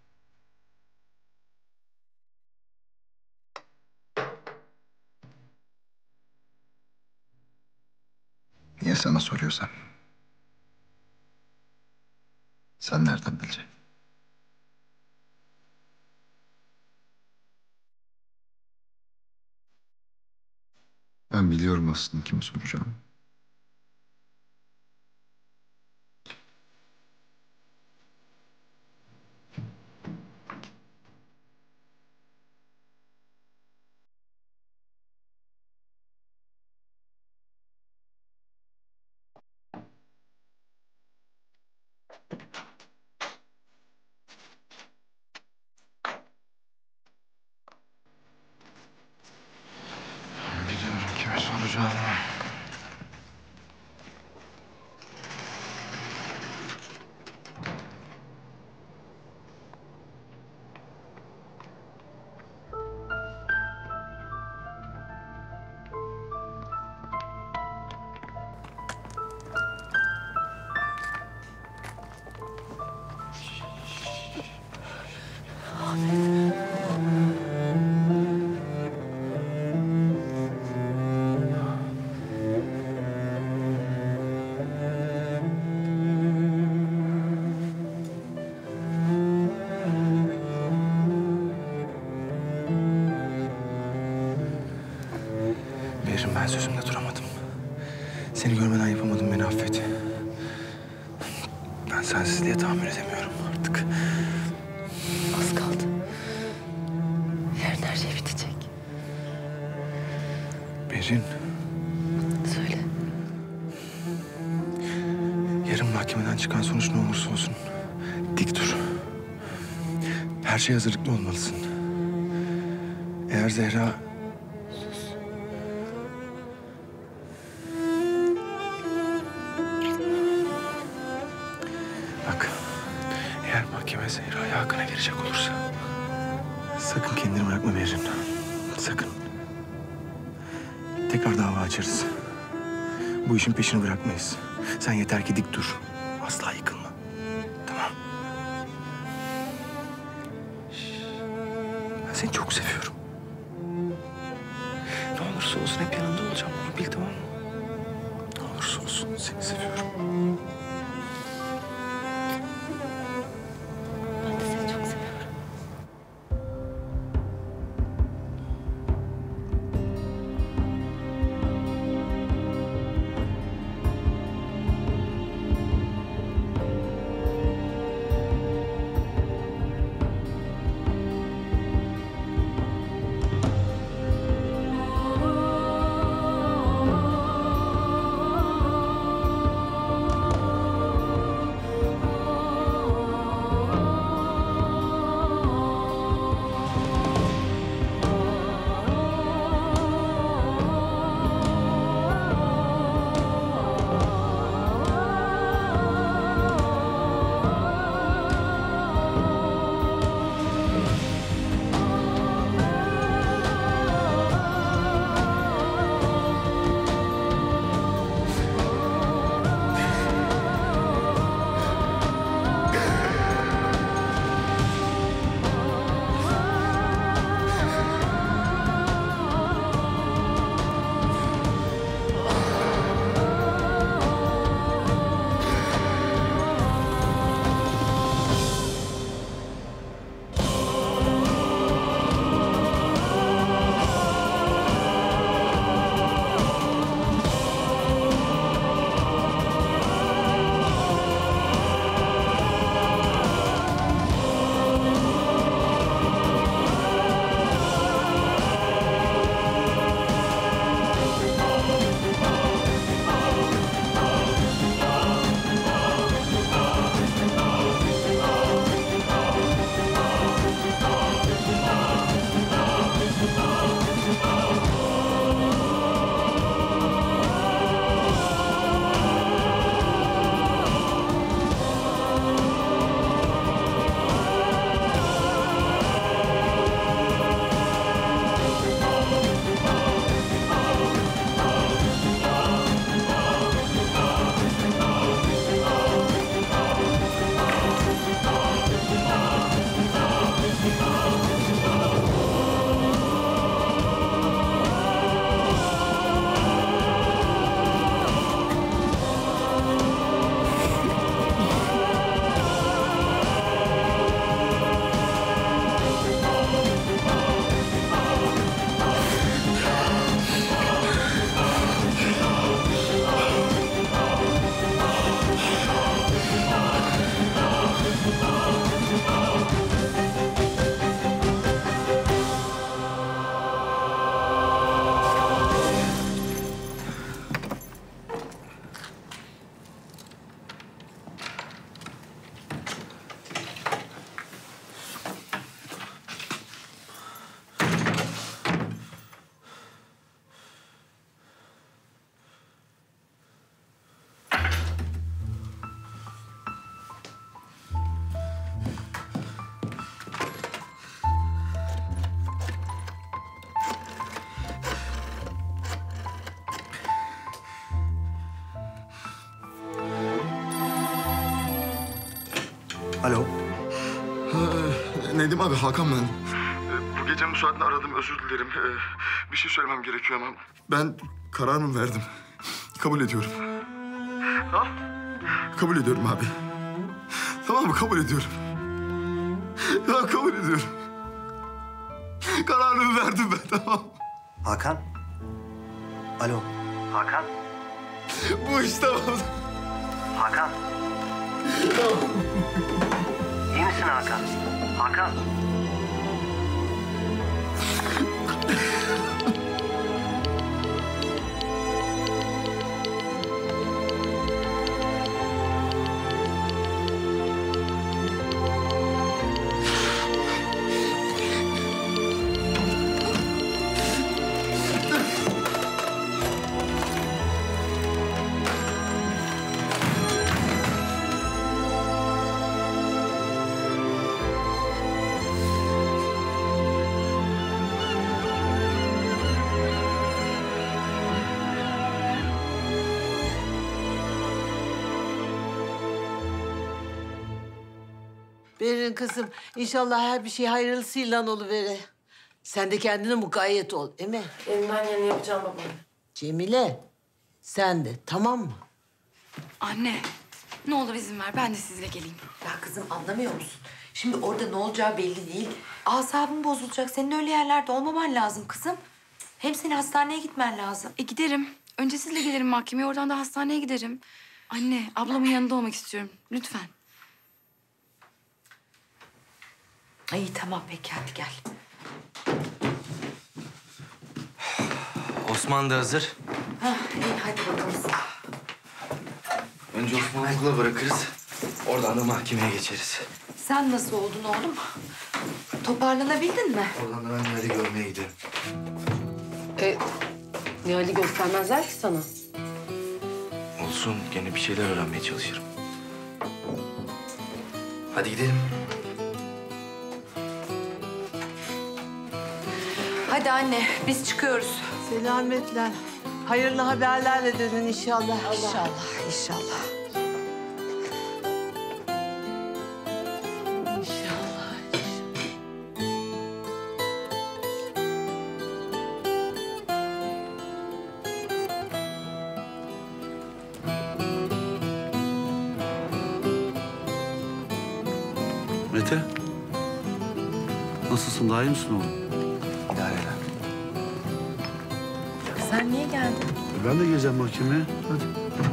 Speaker 4: Niye sana soruyorsam? Sen nereden bileceksin? Ben biliyorum aslında kimi soracağım.
Speaker 15: Biliyorum kime soracağım.
Speaker 12: Berin, ben sözümde duramadım. Seni görmeden yapamadım, beni affet. Ben sensizliğe tahammül edemiyorum artık.
Speaker 17: Az kaldı. Yarın her şey bitecek.
Speaker 12: Berin,
Speaker 17: Söyle.
Speaker 12: yarın mahkemeden çıkan sonuç ne olursa olsun dik dur. Her şeye hazırlıklı olmalısın. Eğer Zehra... Bak, eğer mahkeme Zehra'yı hakkına verecek olursa... sakın kendini bırakma Berin. Sakın. Tekrar dava açarız. Bu işin peşini bırakmayız. Sen yeter ki dik dur. Asla yıkılma. Tamam. Ben seni çok seviyorum. Ne olursa olsun hep yanında olacağım. Bunu bil, tamam mı? Ne olursa olsun seni seviyorum.
Speaker 17: Ben de seni çok seviyorum.
Speaker 6: Alo.
Speaker 12: Nedim abi, Hakan ben. Bu gece müsaadeni aradım, özür dilerim. Bir şey söylemem gerekiyor ama ben kararımı verdim. Kabul ediyorum. Ha? Kabul ediyorum abi. Tamam mı? Kabul ediyorum. Ya kabul ediyorum. Kararımı verdim ben, tamam.
Speaker 5: Hakan? Alo. Hakan?
Speaker 12: Bu iş tamam.
Speaker 5: Hakan? İyi misin Hakan? Hakan?
Speaker 3: Berin kızım, inşallah her bir şey hayırlısıyla oluvere. Sen de kendine mukayyet ol, değil mi?
Speaker 17: Elimden geleni yapacağım baba.
Speaker 3: Cemile, sen de, tamam mı?
Speaker 2: Anne, ne olur izin ver. Ben de sizinle geleyim.
Speaker 9: Ya kızım anlamıyor musun? Şimdi orada ne olacağı belli değil. Asabın bozulacak. Senin öyle yerlerde olmaman lazım kızım. Hem senin hastaneye gitmen lazım.
Speaker 2: Giderim. Önce sizle gelirim mahkemeye. Oradan da hastaneye giderim. Anne, ablamın yanında olmak istiyorum. Lütfen.
Speaker 9: İyi tamam peki hadi gel.
Speaker 8: Osman da hazır.
Speaker 9: Hah, iyi hadi bakalım.
Speaker 8: Önce Osman'ı okula bırakırız. Oradan da mahkemeye geçeriz.
Speaker 9: Sen nasıl oldun oğlum? Toparlanabildin mi?
Speaker 8: Oradan da ben Nihal'i görmeye giderim.
Speaker 17: Nihal'i göstermezler ki sana.
Speaker 8: Olsun, gene bir şeyler öğrenmeye çalışırım. Hadi gidelim.
Speaker 9: Hadi anne biz çıkıyoruz.
Speaker 3: Selametle. Hayırlı haberlerle dönün inşallah.
Speaker 9: İnşallah, inşallah.
Speaker 6: Mete. Nasılsın? Daha iyi misin oğlum?
Speaker 8: İdare eder.
Speaker 9: Sen niye geldin?
Speaker 6: Ben de geleceğim mahkemeye. Hadi.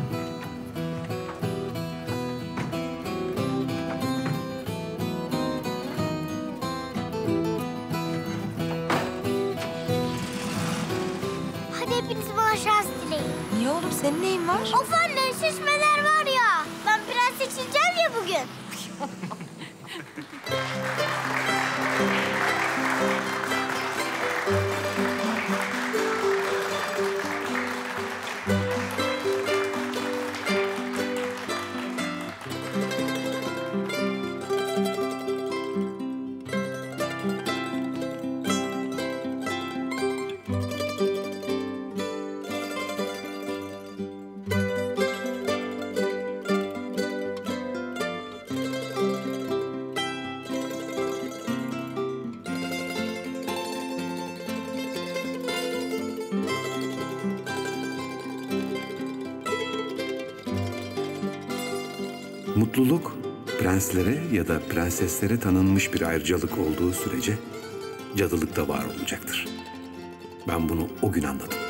Speaker 13: Hadi hepiniz bana şans dileyin.
Speaker 9: Niye oğlum senin neyin var?
Speaker 13: Of anne şişmeler var ya. Ben prens seçileceğim ya bugün.
Speaker 22: Mutluluk, prenslere ya da prenseslere tanınmış bir ayrıcalık olduğu sürece cadılık da var olacaktır. Ben bunu o gün anladım.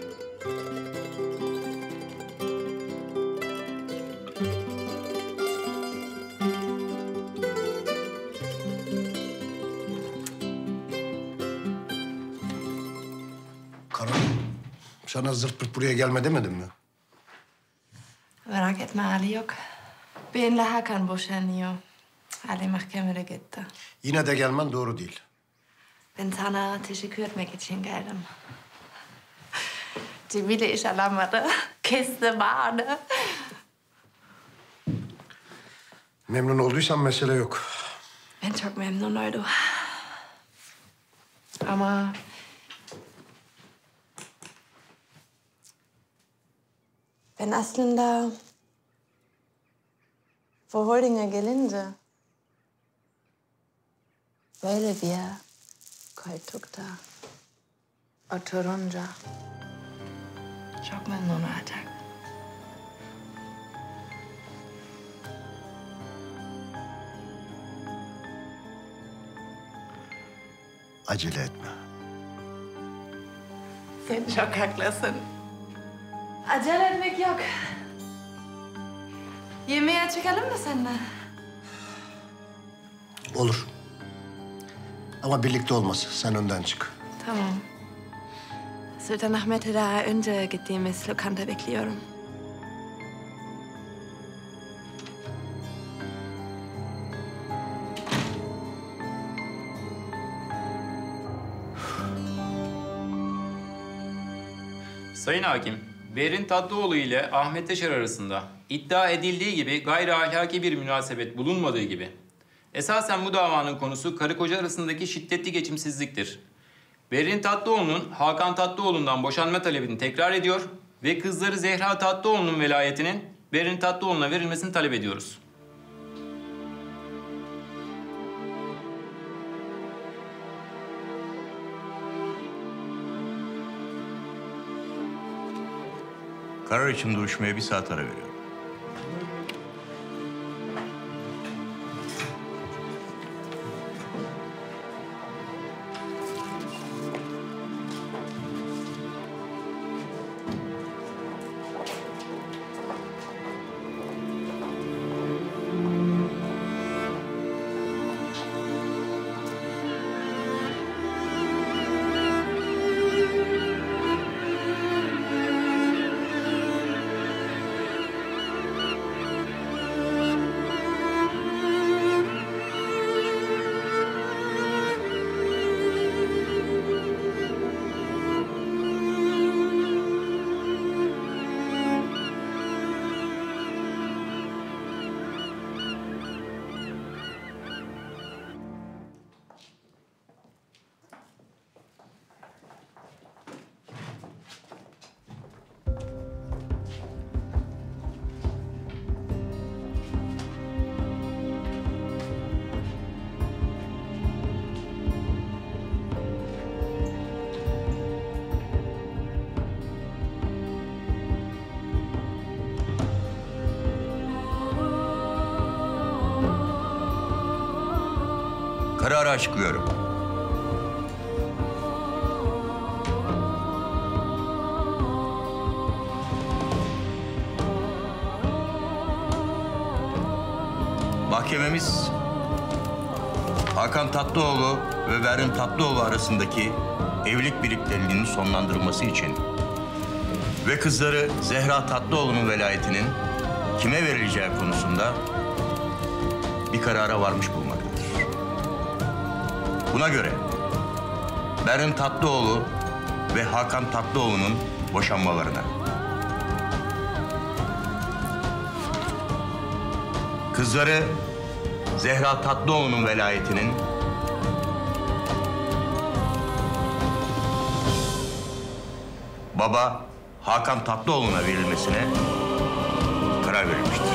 Speaker 11: Kara, sana zırt pırt buraya gelme demedim mi?
Speaker 1: Merak etme Ali yok. Benimle Hakan boşanıyor. Ali mahkemeye gitti.
Speaker 11: Yine de gelmen doğru değil.
Speaker 1: Ben sana teşekkür etmek için geldim. Cemile iş alamadı. Kesti bana.
Speaker 11: Memnun olduysan mesele yok.
Speaker 1: Ben çok memnun oldum. Ama... Ben aslında... Voor Holdinge gelince Böyle bir yer. Koltukta. Oturunca. Çok memnun olacak.
Speaker 11: Acele etme.
Speaker 1: Sen çok haklısın. Acele etmek yok. Yemeğe çıkalım mı seninle?
Speaker 11: Olur. Ama birlikte olmaz. Sen önden çık.
Speaker 1: Tamam. Sultanahmet'e daha önce gittiğimiz lokanta bekliyorum.
Speaker 19: Sayın Hakim, Berin Tatlıoğlu ile Ahmet Yaşar arasında iddia edildiği gibi gayri ahlaki bir münasebet bulunmadığı gibi esasen bu davanın konusu karı koca arasındaki şiddetli geçimsizliktir. Berin Tatlıoğlu'nun Hakan Tatlıoğlu'ndan boşanma talebini tekrar ediyor ve kızları Zehra Tatlıoğlu'nun velayetinin Berin Tatlıoğlu'na verilmesini talep ediyoruz.
Speaker 21: Karar için duruşmaya 1 saat ara veriyorum. Kararı açıklıyorum. Mahkememiz Hakan Tatlıoğlu ve Berin Tatlıoğlu arasındaki evlilik birlikteliğinin sonlandırılması için ve kızları Zehra Tatlıoğlu'nun velayetinin kime verileceği konusunda bir karara varmış bulunmaktadır. Buna göre Berin Tatlıoğlu ve Hakan Tatlıoğlu'nun boşanmalarına, kızları Zehra Tatlıoğlu'nun velayetinin baba Hakan Tatlıoğlu'na verilmesine karar verilmiştir.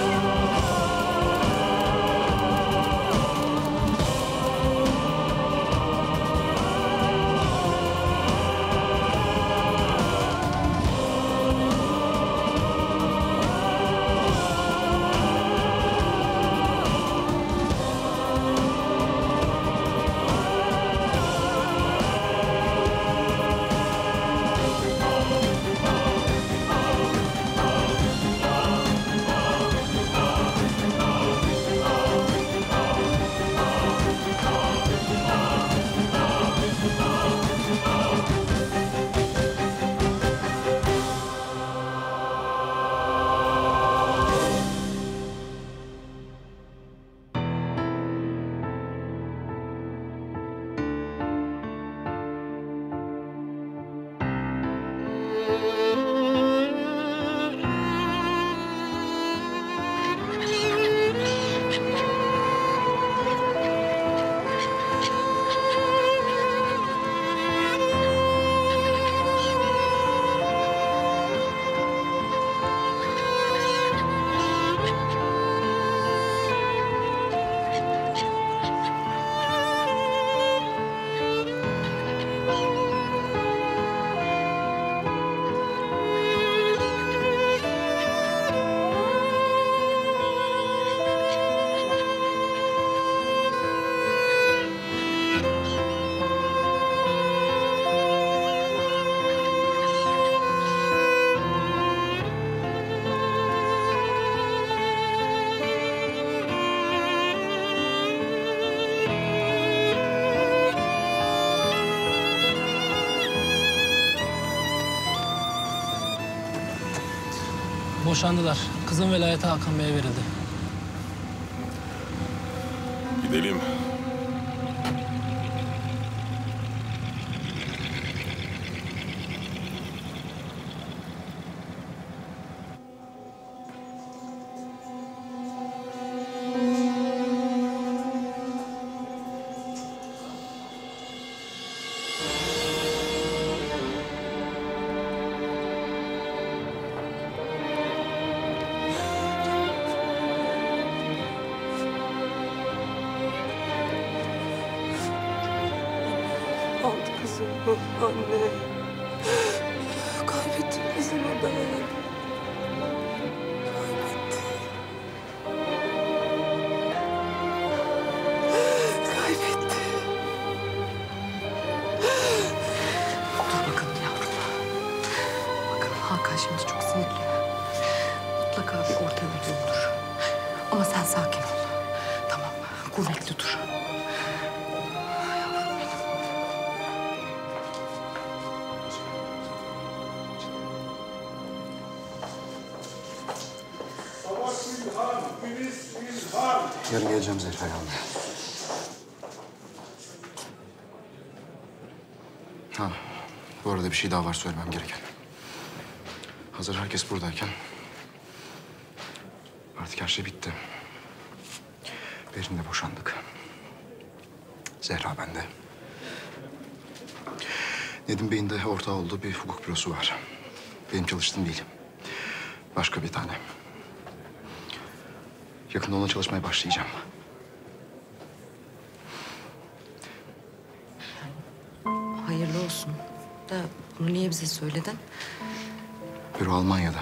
Speaker 10: Boşandılar. Kızın velayeti Hakan Bey'e verildi.
Speaker 20: Gidelim.
Speaker 23: Aldı kızımı anne. Kaybettim kızımı ben. Kaybetti.
Speaker 17: Dur bakalım yavrum. Bakalım Hakan şimdi çok sinirli. Mutlaka bir orta yol bulur. Ama sen sakin ol. Tamam mı? Kuvvetli dur.
Speaker 4: Yarın geleceğim Zehra'ya almaya. Ha, bu arada bir şey daha var söylemem gereken. Hazır herkes buradayken artık her şey bitti. Berin'le boşandık. Zehra bende. Nedim Bey'in de ortağı olduğu bir hukuk bürosu var. Benim çalıştığım değil. Başka bir tane. Yakında onunla çalışmaya başlayacağım.
Speaker 17: Hayırlı olsun. Da bunu niye bize söyledin?
Speaker 4: Büro Almanya'da.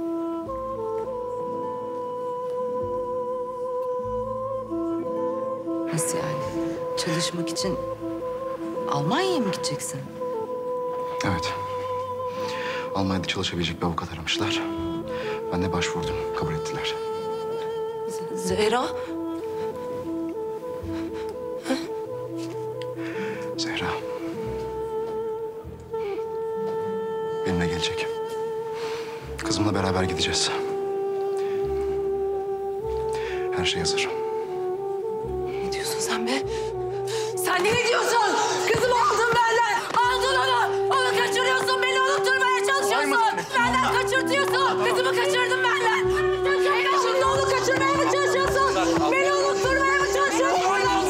Speaker 17: Nasıl yani? Çalışmak için Almanya'ya mı gideceksin?
Speaker 4: Evet. Almanya'da çalışabilecek bir avukat aramışlar. Ben de başvurdum. Kabul ettiler.
Speaker 17: Zehra?
Speaker 4: Zehra. Benimle gelecek. Kızımla beraber gideceğiz. Her şey hazır.
Speaker 23: Ne diyorsun sen be? Sen ne diyorsun? Kızımı aldın benden. Aldın onu. Onu kaçırıyorsun. Beni unutturmaya çalışıyorsun. Benden kaçırtıyorsun. Kızımı kaçırdın benden. Sen şimdi onu kaçırmaya mı çalışıyorsun? Beni unutturmaya mı çalışıyorsun?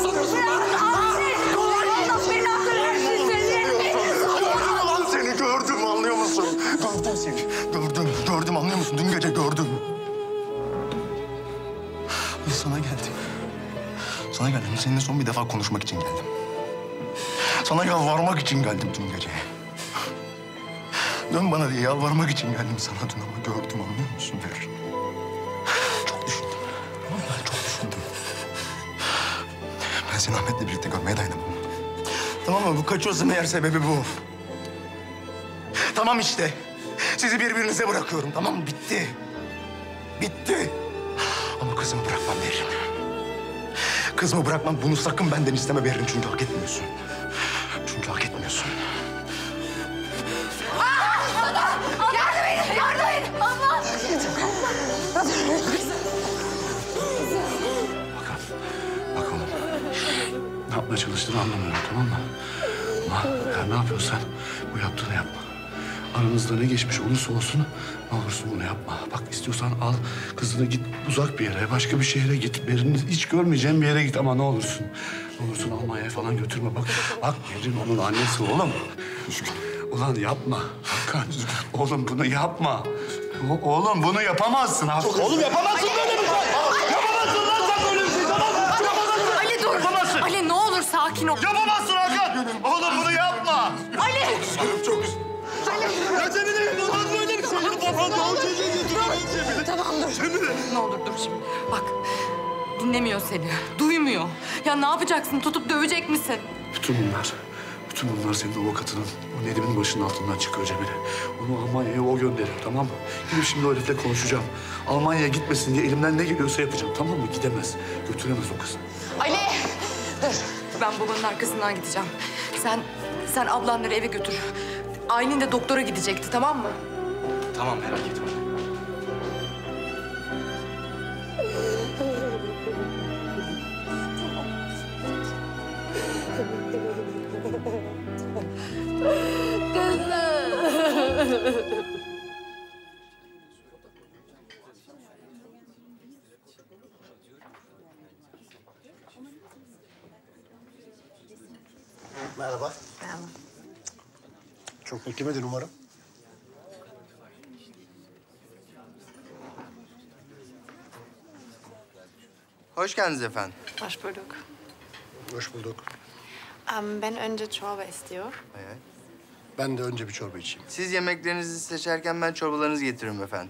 Speaker 11: Lan seni gördüm anlıyor musun? Gördüm seni. Gördüm anlıyor musun? Dün gece gördüm. Ve sana geldim. Sana geldim. Seninle son bir defa konuşmak için geldim. Sana yalvarmak için geldim dün gece. Dön bana diye yalvarmak için geldim sana dün ama gördüm anlıyor musun Ver? Çok düşündüm. Ben çok düşündüm. Ben seni Ahmet'le birlikte görmeye dayanamam. Tamam mı? Bu kaçıyorsa meğer sebebi bu. Tamam işte. Sizi birbirinize bırakıyorum tamam mı? Bitti. Bitti. Ama kızımı bırakmam Berin. Kızımı bırakmam. Bunu sakın benden isteme Berin. Çünkü hak etmiyorsun. Çünkü hak etmiyorsun.
Speaker 23: Yardım edin! Yardım edin! Allah!
Speaker 6: Bak oğlum. Ne yapmaya çalıştığını anlamıyorum tamam mı? Ama her ne yapıyorsan bu yaptığını yapma. Aranızda ne geçmiş olursa olsun ne olursun bunu yapma. Bak istiyorsan al kızını git uzak bir yere, başka bir şehre git. Berin'i hiç görmeyeceğin bir yere git ama ne olursun. Ne olursun Almanya'ya falan götürme. Bak Berin onun annesi oğlum. Ulan yapma Hakan. Oğlum bunu yapma. Oğlum bunu yapamazsın. Oğlum yapamazsın böyle bir şey. Yapamazsın lan sen böyle bir şey. Yapamazsın.
Speaker 23: Ali dur.
Speaker 6: Yapamazsın.
Speaker 23: Ali ne olur sakin ol.
Speaker 6: Yapamazsın Hakan. Oğlum bunu yapma.
Speaker 23: Ali.
Speaker 6: Çok üzüldüm. Ya Cemile olmaz böyle bir şey. Baban çocuğu götüremeyiz Cemile.
Speaker 23: Tamam dur.
Speaker 6: Cemile.
Speaker 23: Ne olur dur şimdi. Bak dinlemiyor seni. Duymuyor. Ya ne yapacaksın? Tutup dövecek misin?
Speaker 6: Bütün bunlar senin avukatının, o Nedim'in başının altından çıkıyor Cemile. Onu Almanya'ya o gönderiyor tamam mı? Gidip şimdi o herifle konuşacağım. Almanya'ya gitmesin diye elimden ne geliyorsa yapacağım tamam mı? Gidemez, götüremez o kızı.
Speaker 23: Ali! Dur. Ben babanın arkasından gideceğim. Sen ablanları eve götür. Aylin de doktora gidecekti tamam mı?
Speaker 8: Tamam merak etme.
Speaker 11: Merhaba.
Speaker 1: Merhaba.
Speaker 11: Çok beklemedin umarım.
Speaker 14: Hoş geldiniz efendim.
Speaker 1: Hoş bulduk.
Speaker 11: Hoş bulduk.
Speaker 1: Ben önce çorba istiyor.
Speaker 14: Evet.
Speaker 11: Ben de önce bir çorba içeyim.
Speaker 14: Siz yemeklerinizi seçerken ben çorbalarınızı getiriyorum efendim.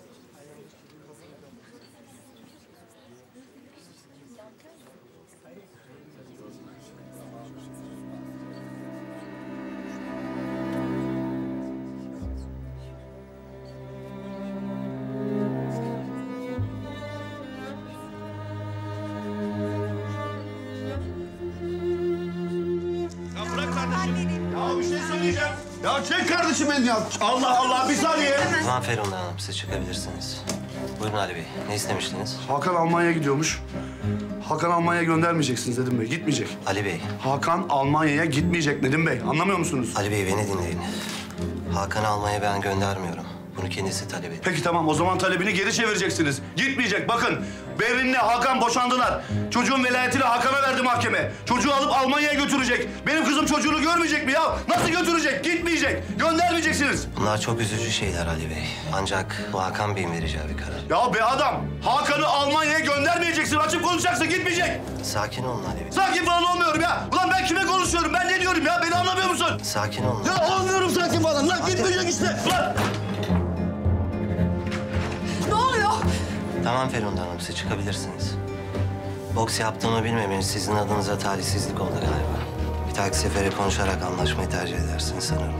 Speaker 12: Ya bir şey söyleyeceğim. Ya çek kardeşim beni ya. Allah Allah bir saniye.
Speaker 5: Tamam Ferhunde Hanım, siz çıkabilirsiniz. Buyurun Ali Bey, ne istemiştiniz?
Speaker 6: Hakan Almanya'ya gidiyormuş. Hakan Almanya'ya göndermeyeceksiniz Nedim Bey. Gitmeyecek.
Speaker 5: Ali Bey.
Speaker 6: Hakan Almanya'ya gitmeyecek Nedim Bey. Anlamıyor musunuz?
Speaker 5: Ali Bey beni dinleyin. Hakan'ı almaya ben göndermiyorum. Bunu kendisi talep etti.
Speaker 6: Peki tamam o zaman talebini geri çevireceksiniz. Gitmeyecek bakın. Berrin'le Hakan boşandılar. Çocuğun velayetini Hakan'a verdi mahkeme. Çocuğu alıp Almanya'ya götürecek. Benim kızım çocuğunu görmeyecek mi ya? Nasıl götürecek? Gitmeyecek. Göndermeyeceksiniz.
Speaker 5: Bunlar çok üzücü şeyler Ali Bey. Ancak bu Hakan Bey'in vereceği bir karar.
Speaker 6: Ya be adam, Hakan'ı Almanya'ya göndermeyeceksin. Açıp konuşacaksın, gitmeyecek.
Speaker 5: Sakin olun Ali Bey.
Speaker 6: Sakin falan olmuyorum ya. Ulan ben kime konuşuyorum? Ben ne diyorum ya? Beni anlamıyor musun?
Speaker 5: Sakin olun.
Speaker 6: Ya olmuyorum sakin falan. Lan gitmeyecek işte. Lan!
Speaker 23: Ne oluyor?
Speaker 5: Tamam Ferhunde Hanım, siz çıkabilirsiniz. Boks yaptığımı bilmemeniz sizin adınıza talihsizlik oldu galiba. Bir dahaki sefere konuşarak anlaşmayı tercih edersiniz sanırım.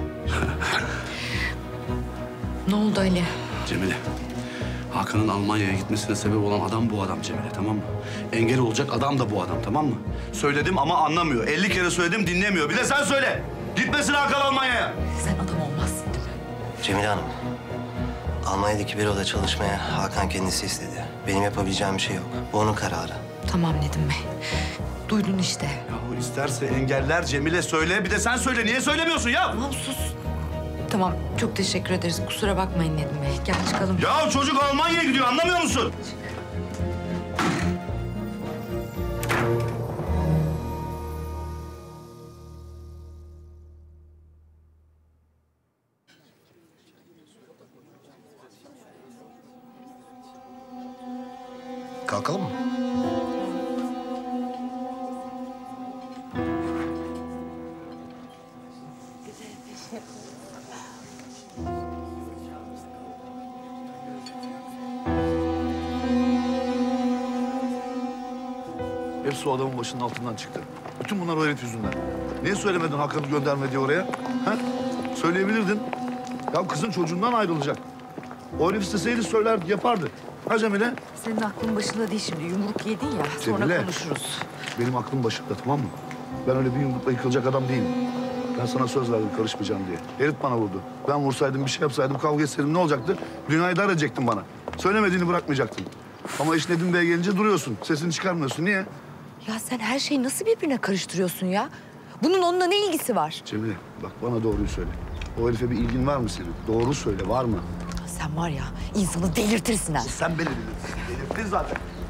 Speaker 23: Ne oldu Ali?
Speaker 6: Cemile, Hakan'ın Almanya'ya gitmesine sebep olan adam bu adam Cemile, tamam mı? Engel olacak adam da bu adam, tamam mı? Söyledim ama anlamıyor. 50 kere söyledim, dinlemiyor. Bir de sen söyle. Gitmesin Hakan Almanya'ya.
Speaker 23: Sen adam olmazsın değil mi?
Speaker 5: Cemile Hanım, Almanya'daki büroda çalışmaya Hakan kendisi istedi. Benim yapabileceğim bir şey yok. Bu onun kararı.
Speaker 23: Tamam Nedim Bey. Duydun işte.
Speaker 6: Yahu isterse engeller Cemile söyle. Bir de sen söyle. Niye söylemiyorsun ya?
Speaker 23: Tamam sus. Tamam çok teşekkür ederiz. Kusura bakmayın Nedim Bey. Gel çıkalım.
Speaker 6: Ya çocuk Almanya'ya gidiyor anlamıyor musun?
Speaker 11: Kalkalım mı?
Speaker 6: Hepsi o adamın başının altından çıktı. Bütün bunlar o herif yüzünden. Niye söylemedin Hakan'ı gönderme diye oraya? Ha? Söyleyebilirdin. Ya kızın çocuğundan ayrılacak. O herif isteseydi söyler, yapardı. Ha Cemile?
Speaker 23: Senin aklın başında değil şimdi. Yumruk yedin ya. Sonra
Speaker 6: Cemile,
Speaker 23: konuşuruz.
Speaker 6: benim aklım başımda tamam mı? Ben öyle bir yumrukla yıkılacak adam değilim. Ben sana söz verdim karışmayacağım diye. Herif bana vurdu. Ben vursaydım, bir şey yapsaydım, kavga etseydim ne olacaktı? Dünyayı dar edecektin bana. Söylemediğini bırakmayacaktın. Ama iş Nedim Bey'e gelince duruyorsun. Sesini çıkarmıyorsun. Niye?
Speaker 23: Ya sen her şeyi nasıl birbirine karıştırıyorsun ya? Bunun onunla ne ilgisi var?
Speaker 6: Cemile bak bana doğruyu söyle. O herife bir ilgin var mı senin? Doğru söyle var mı?
Speaker 23: Sen var ya insanı delirtirsin ha.
Speaker 6: Sen beni delirttin zaten.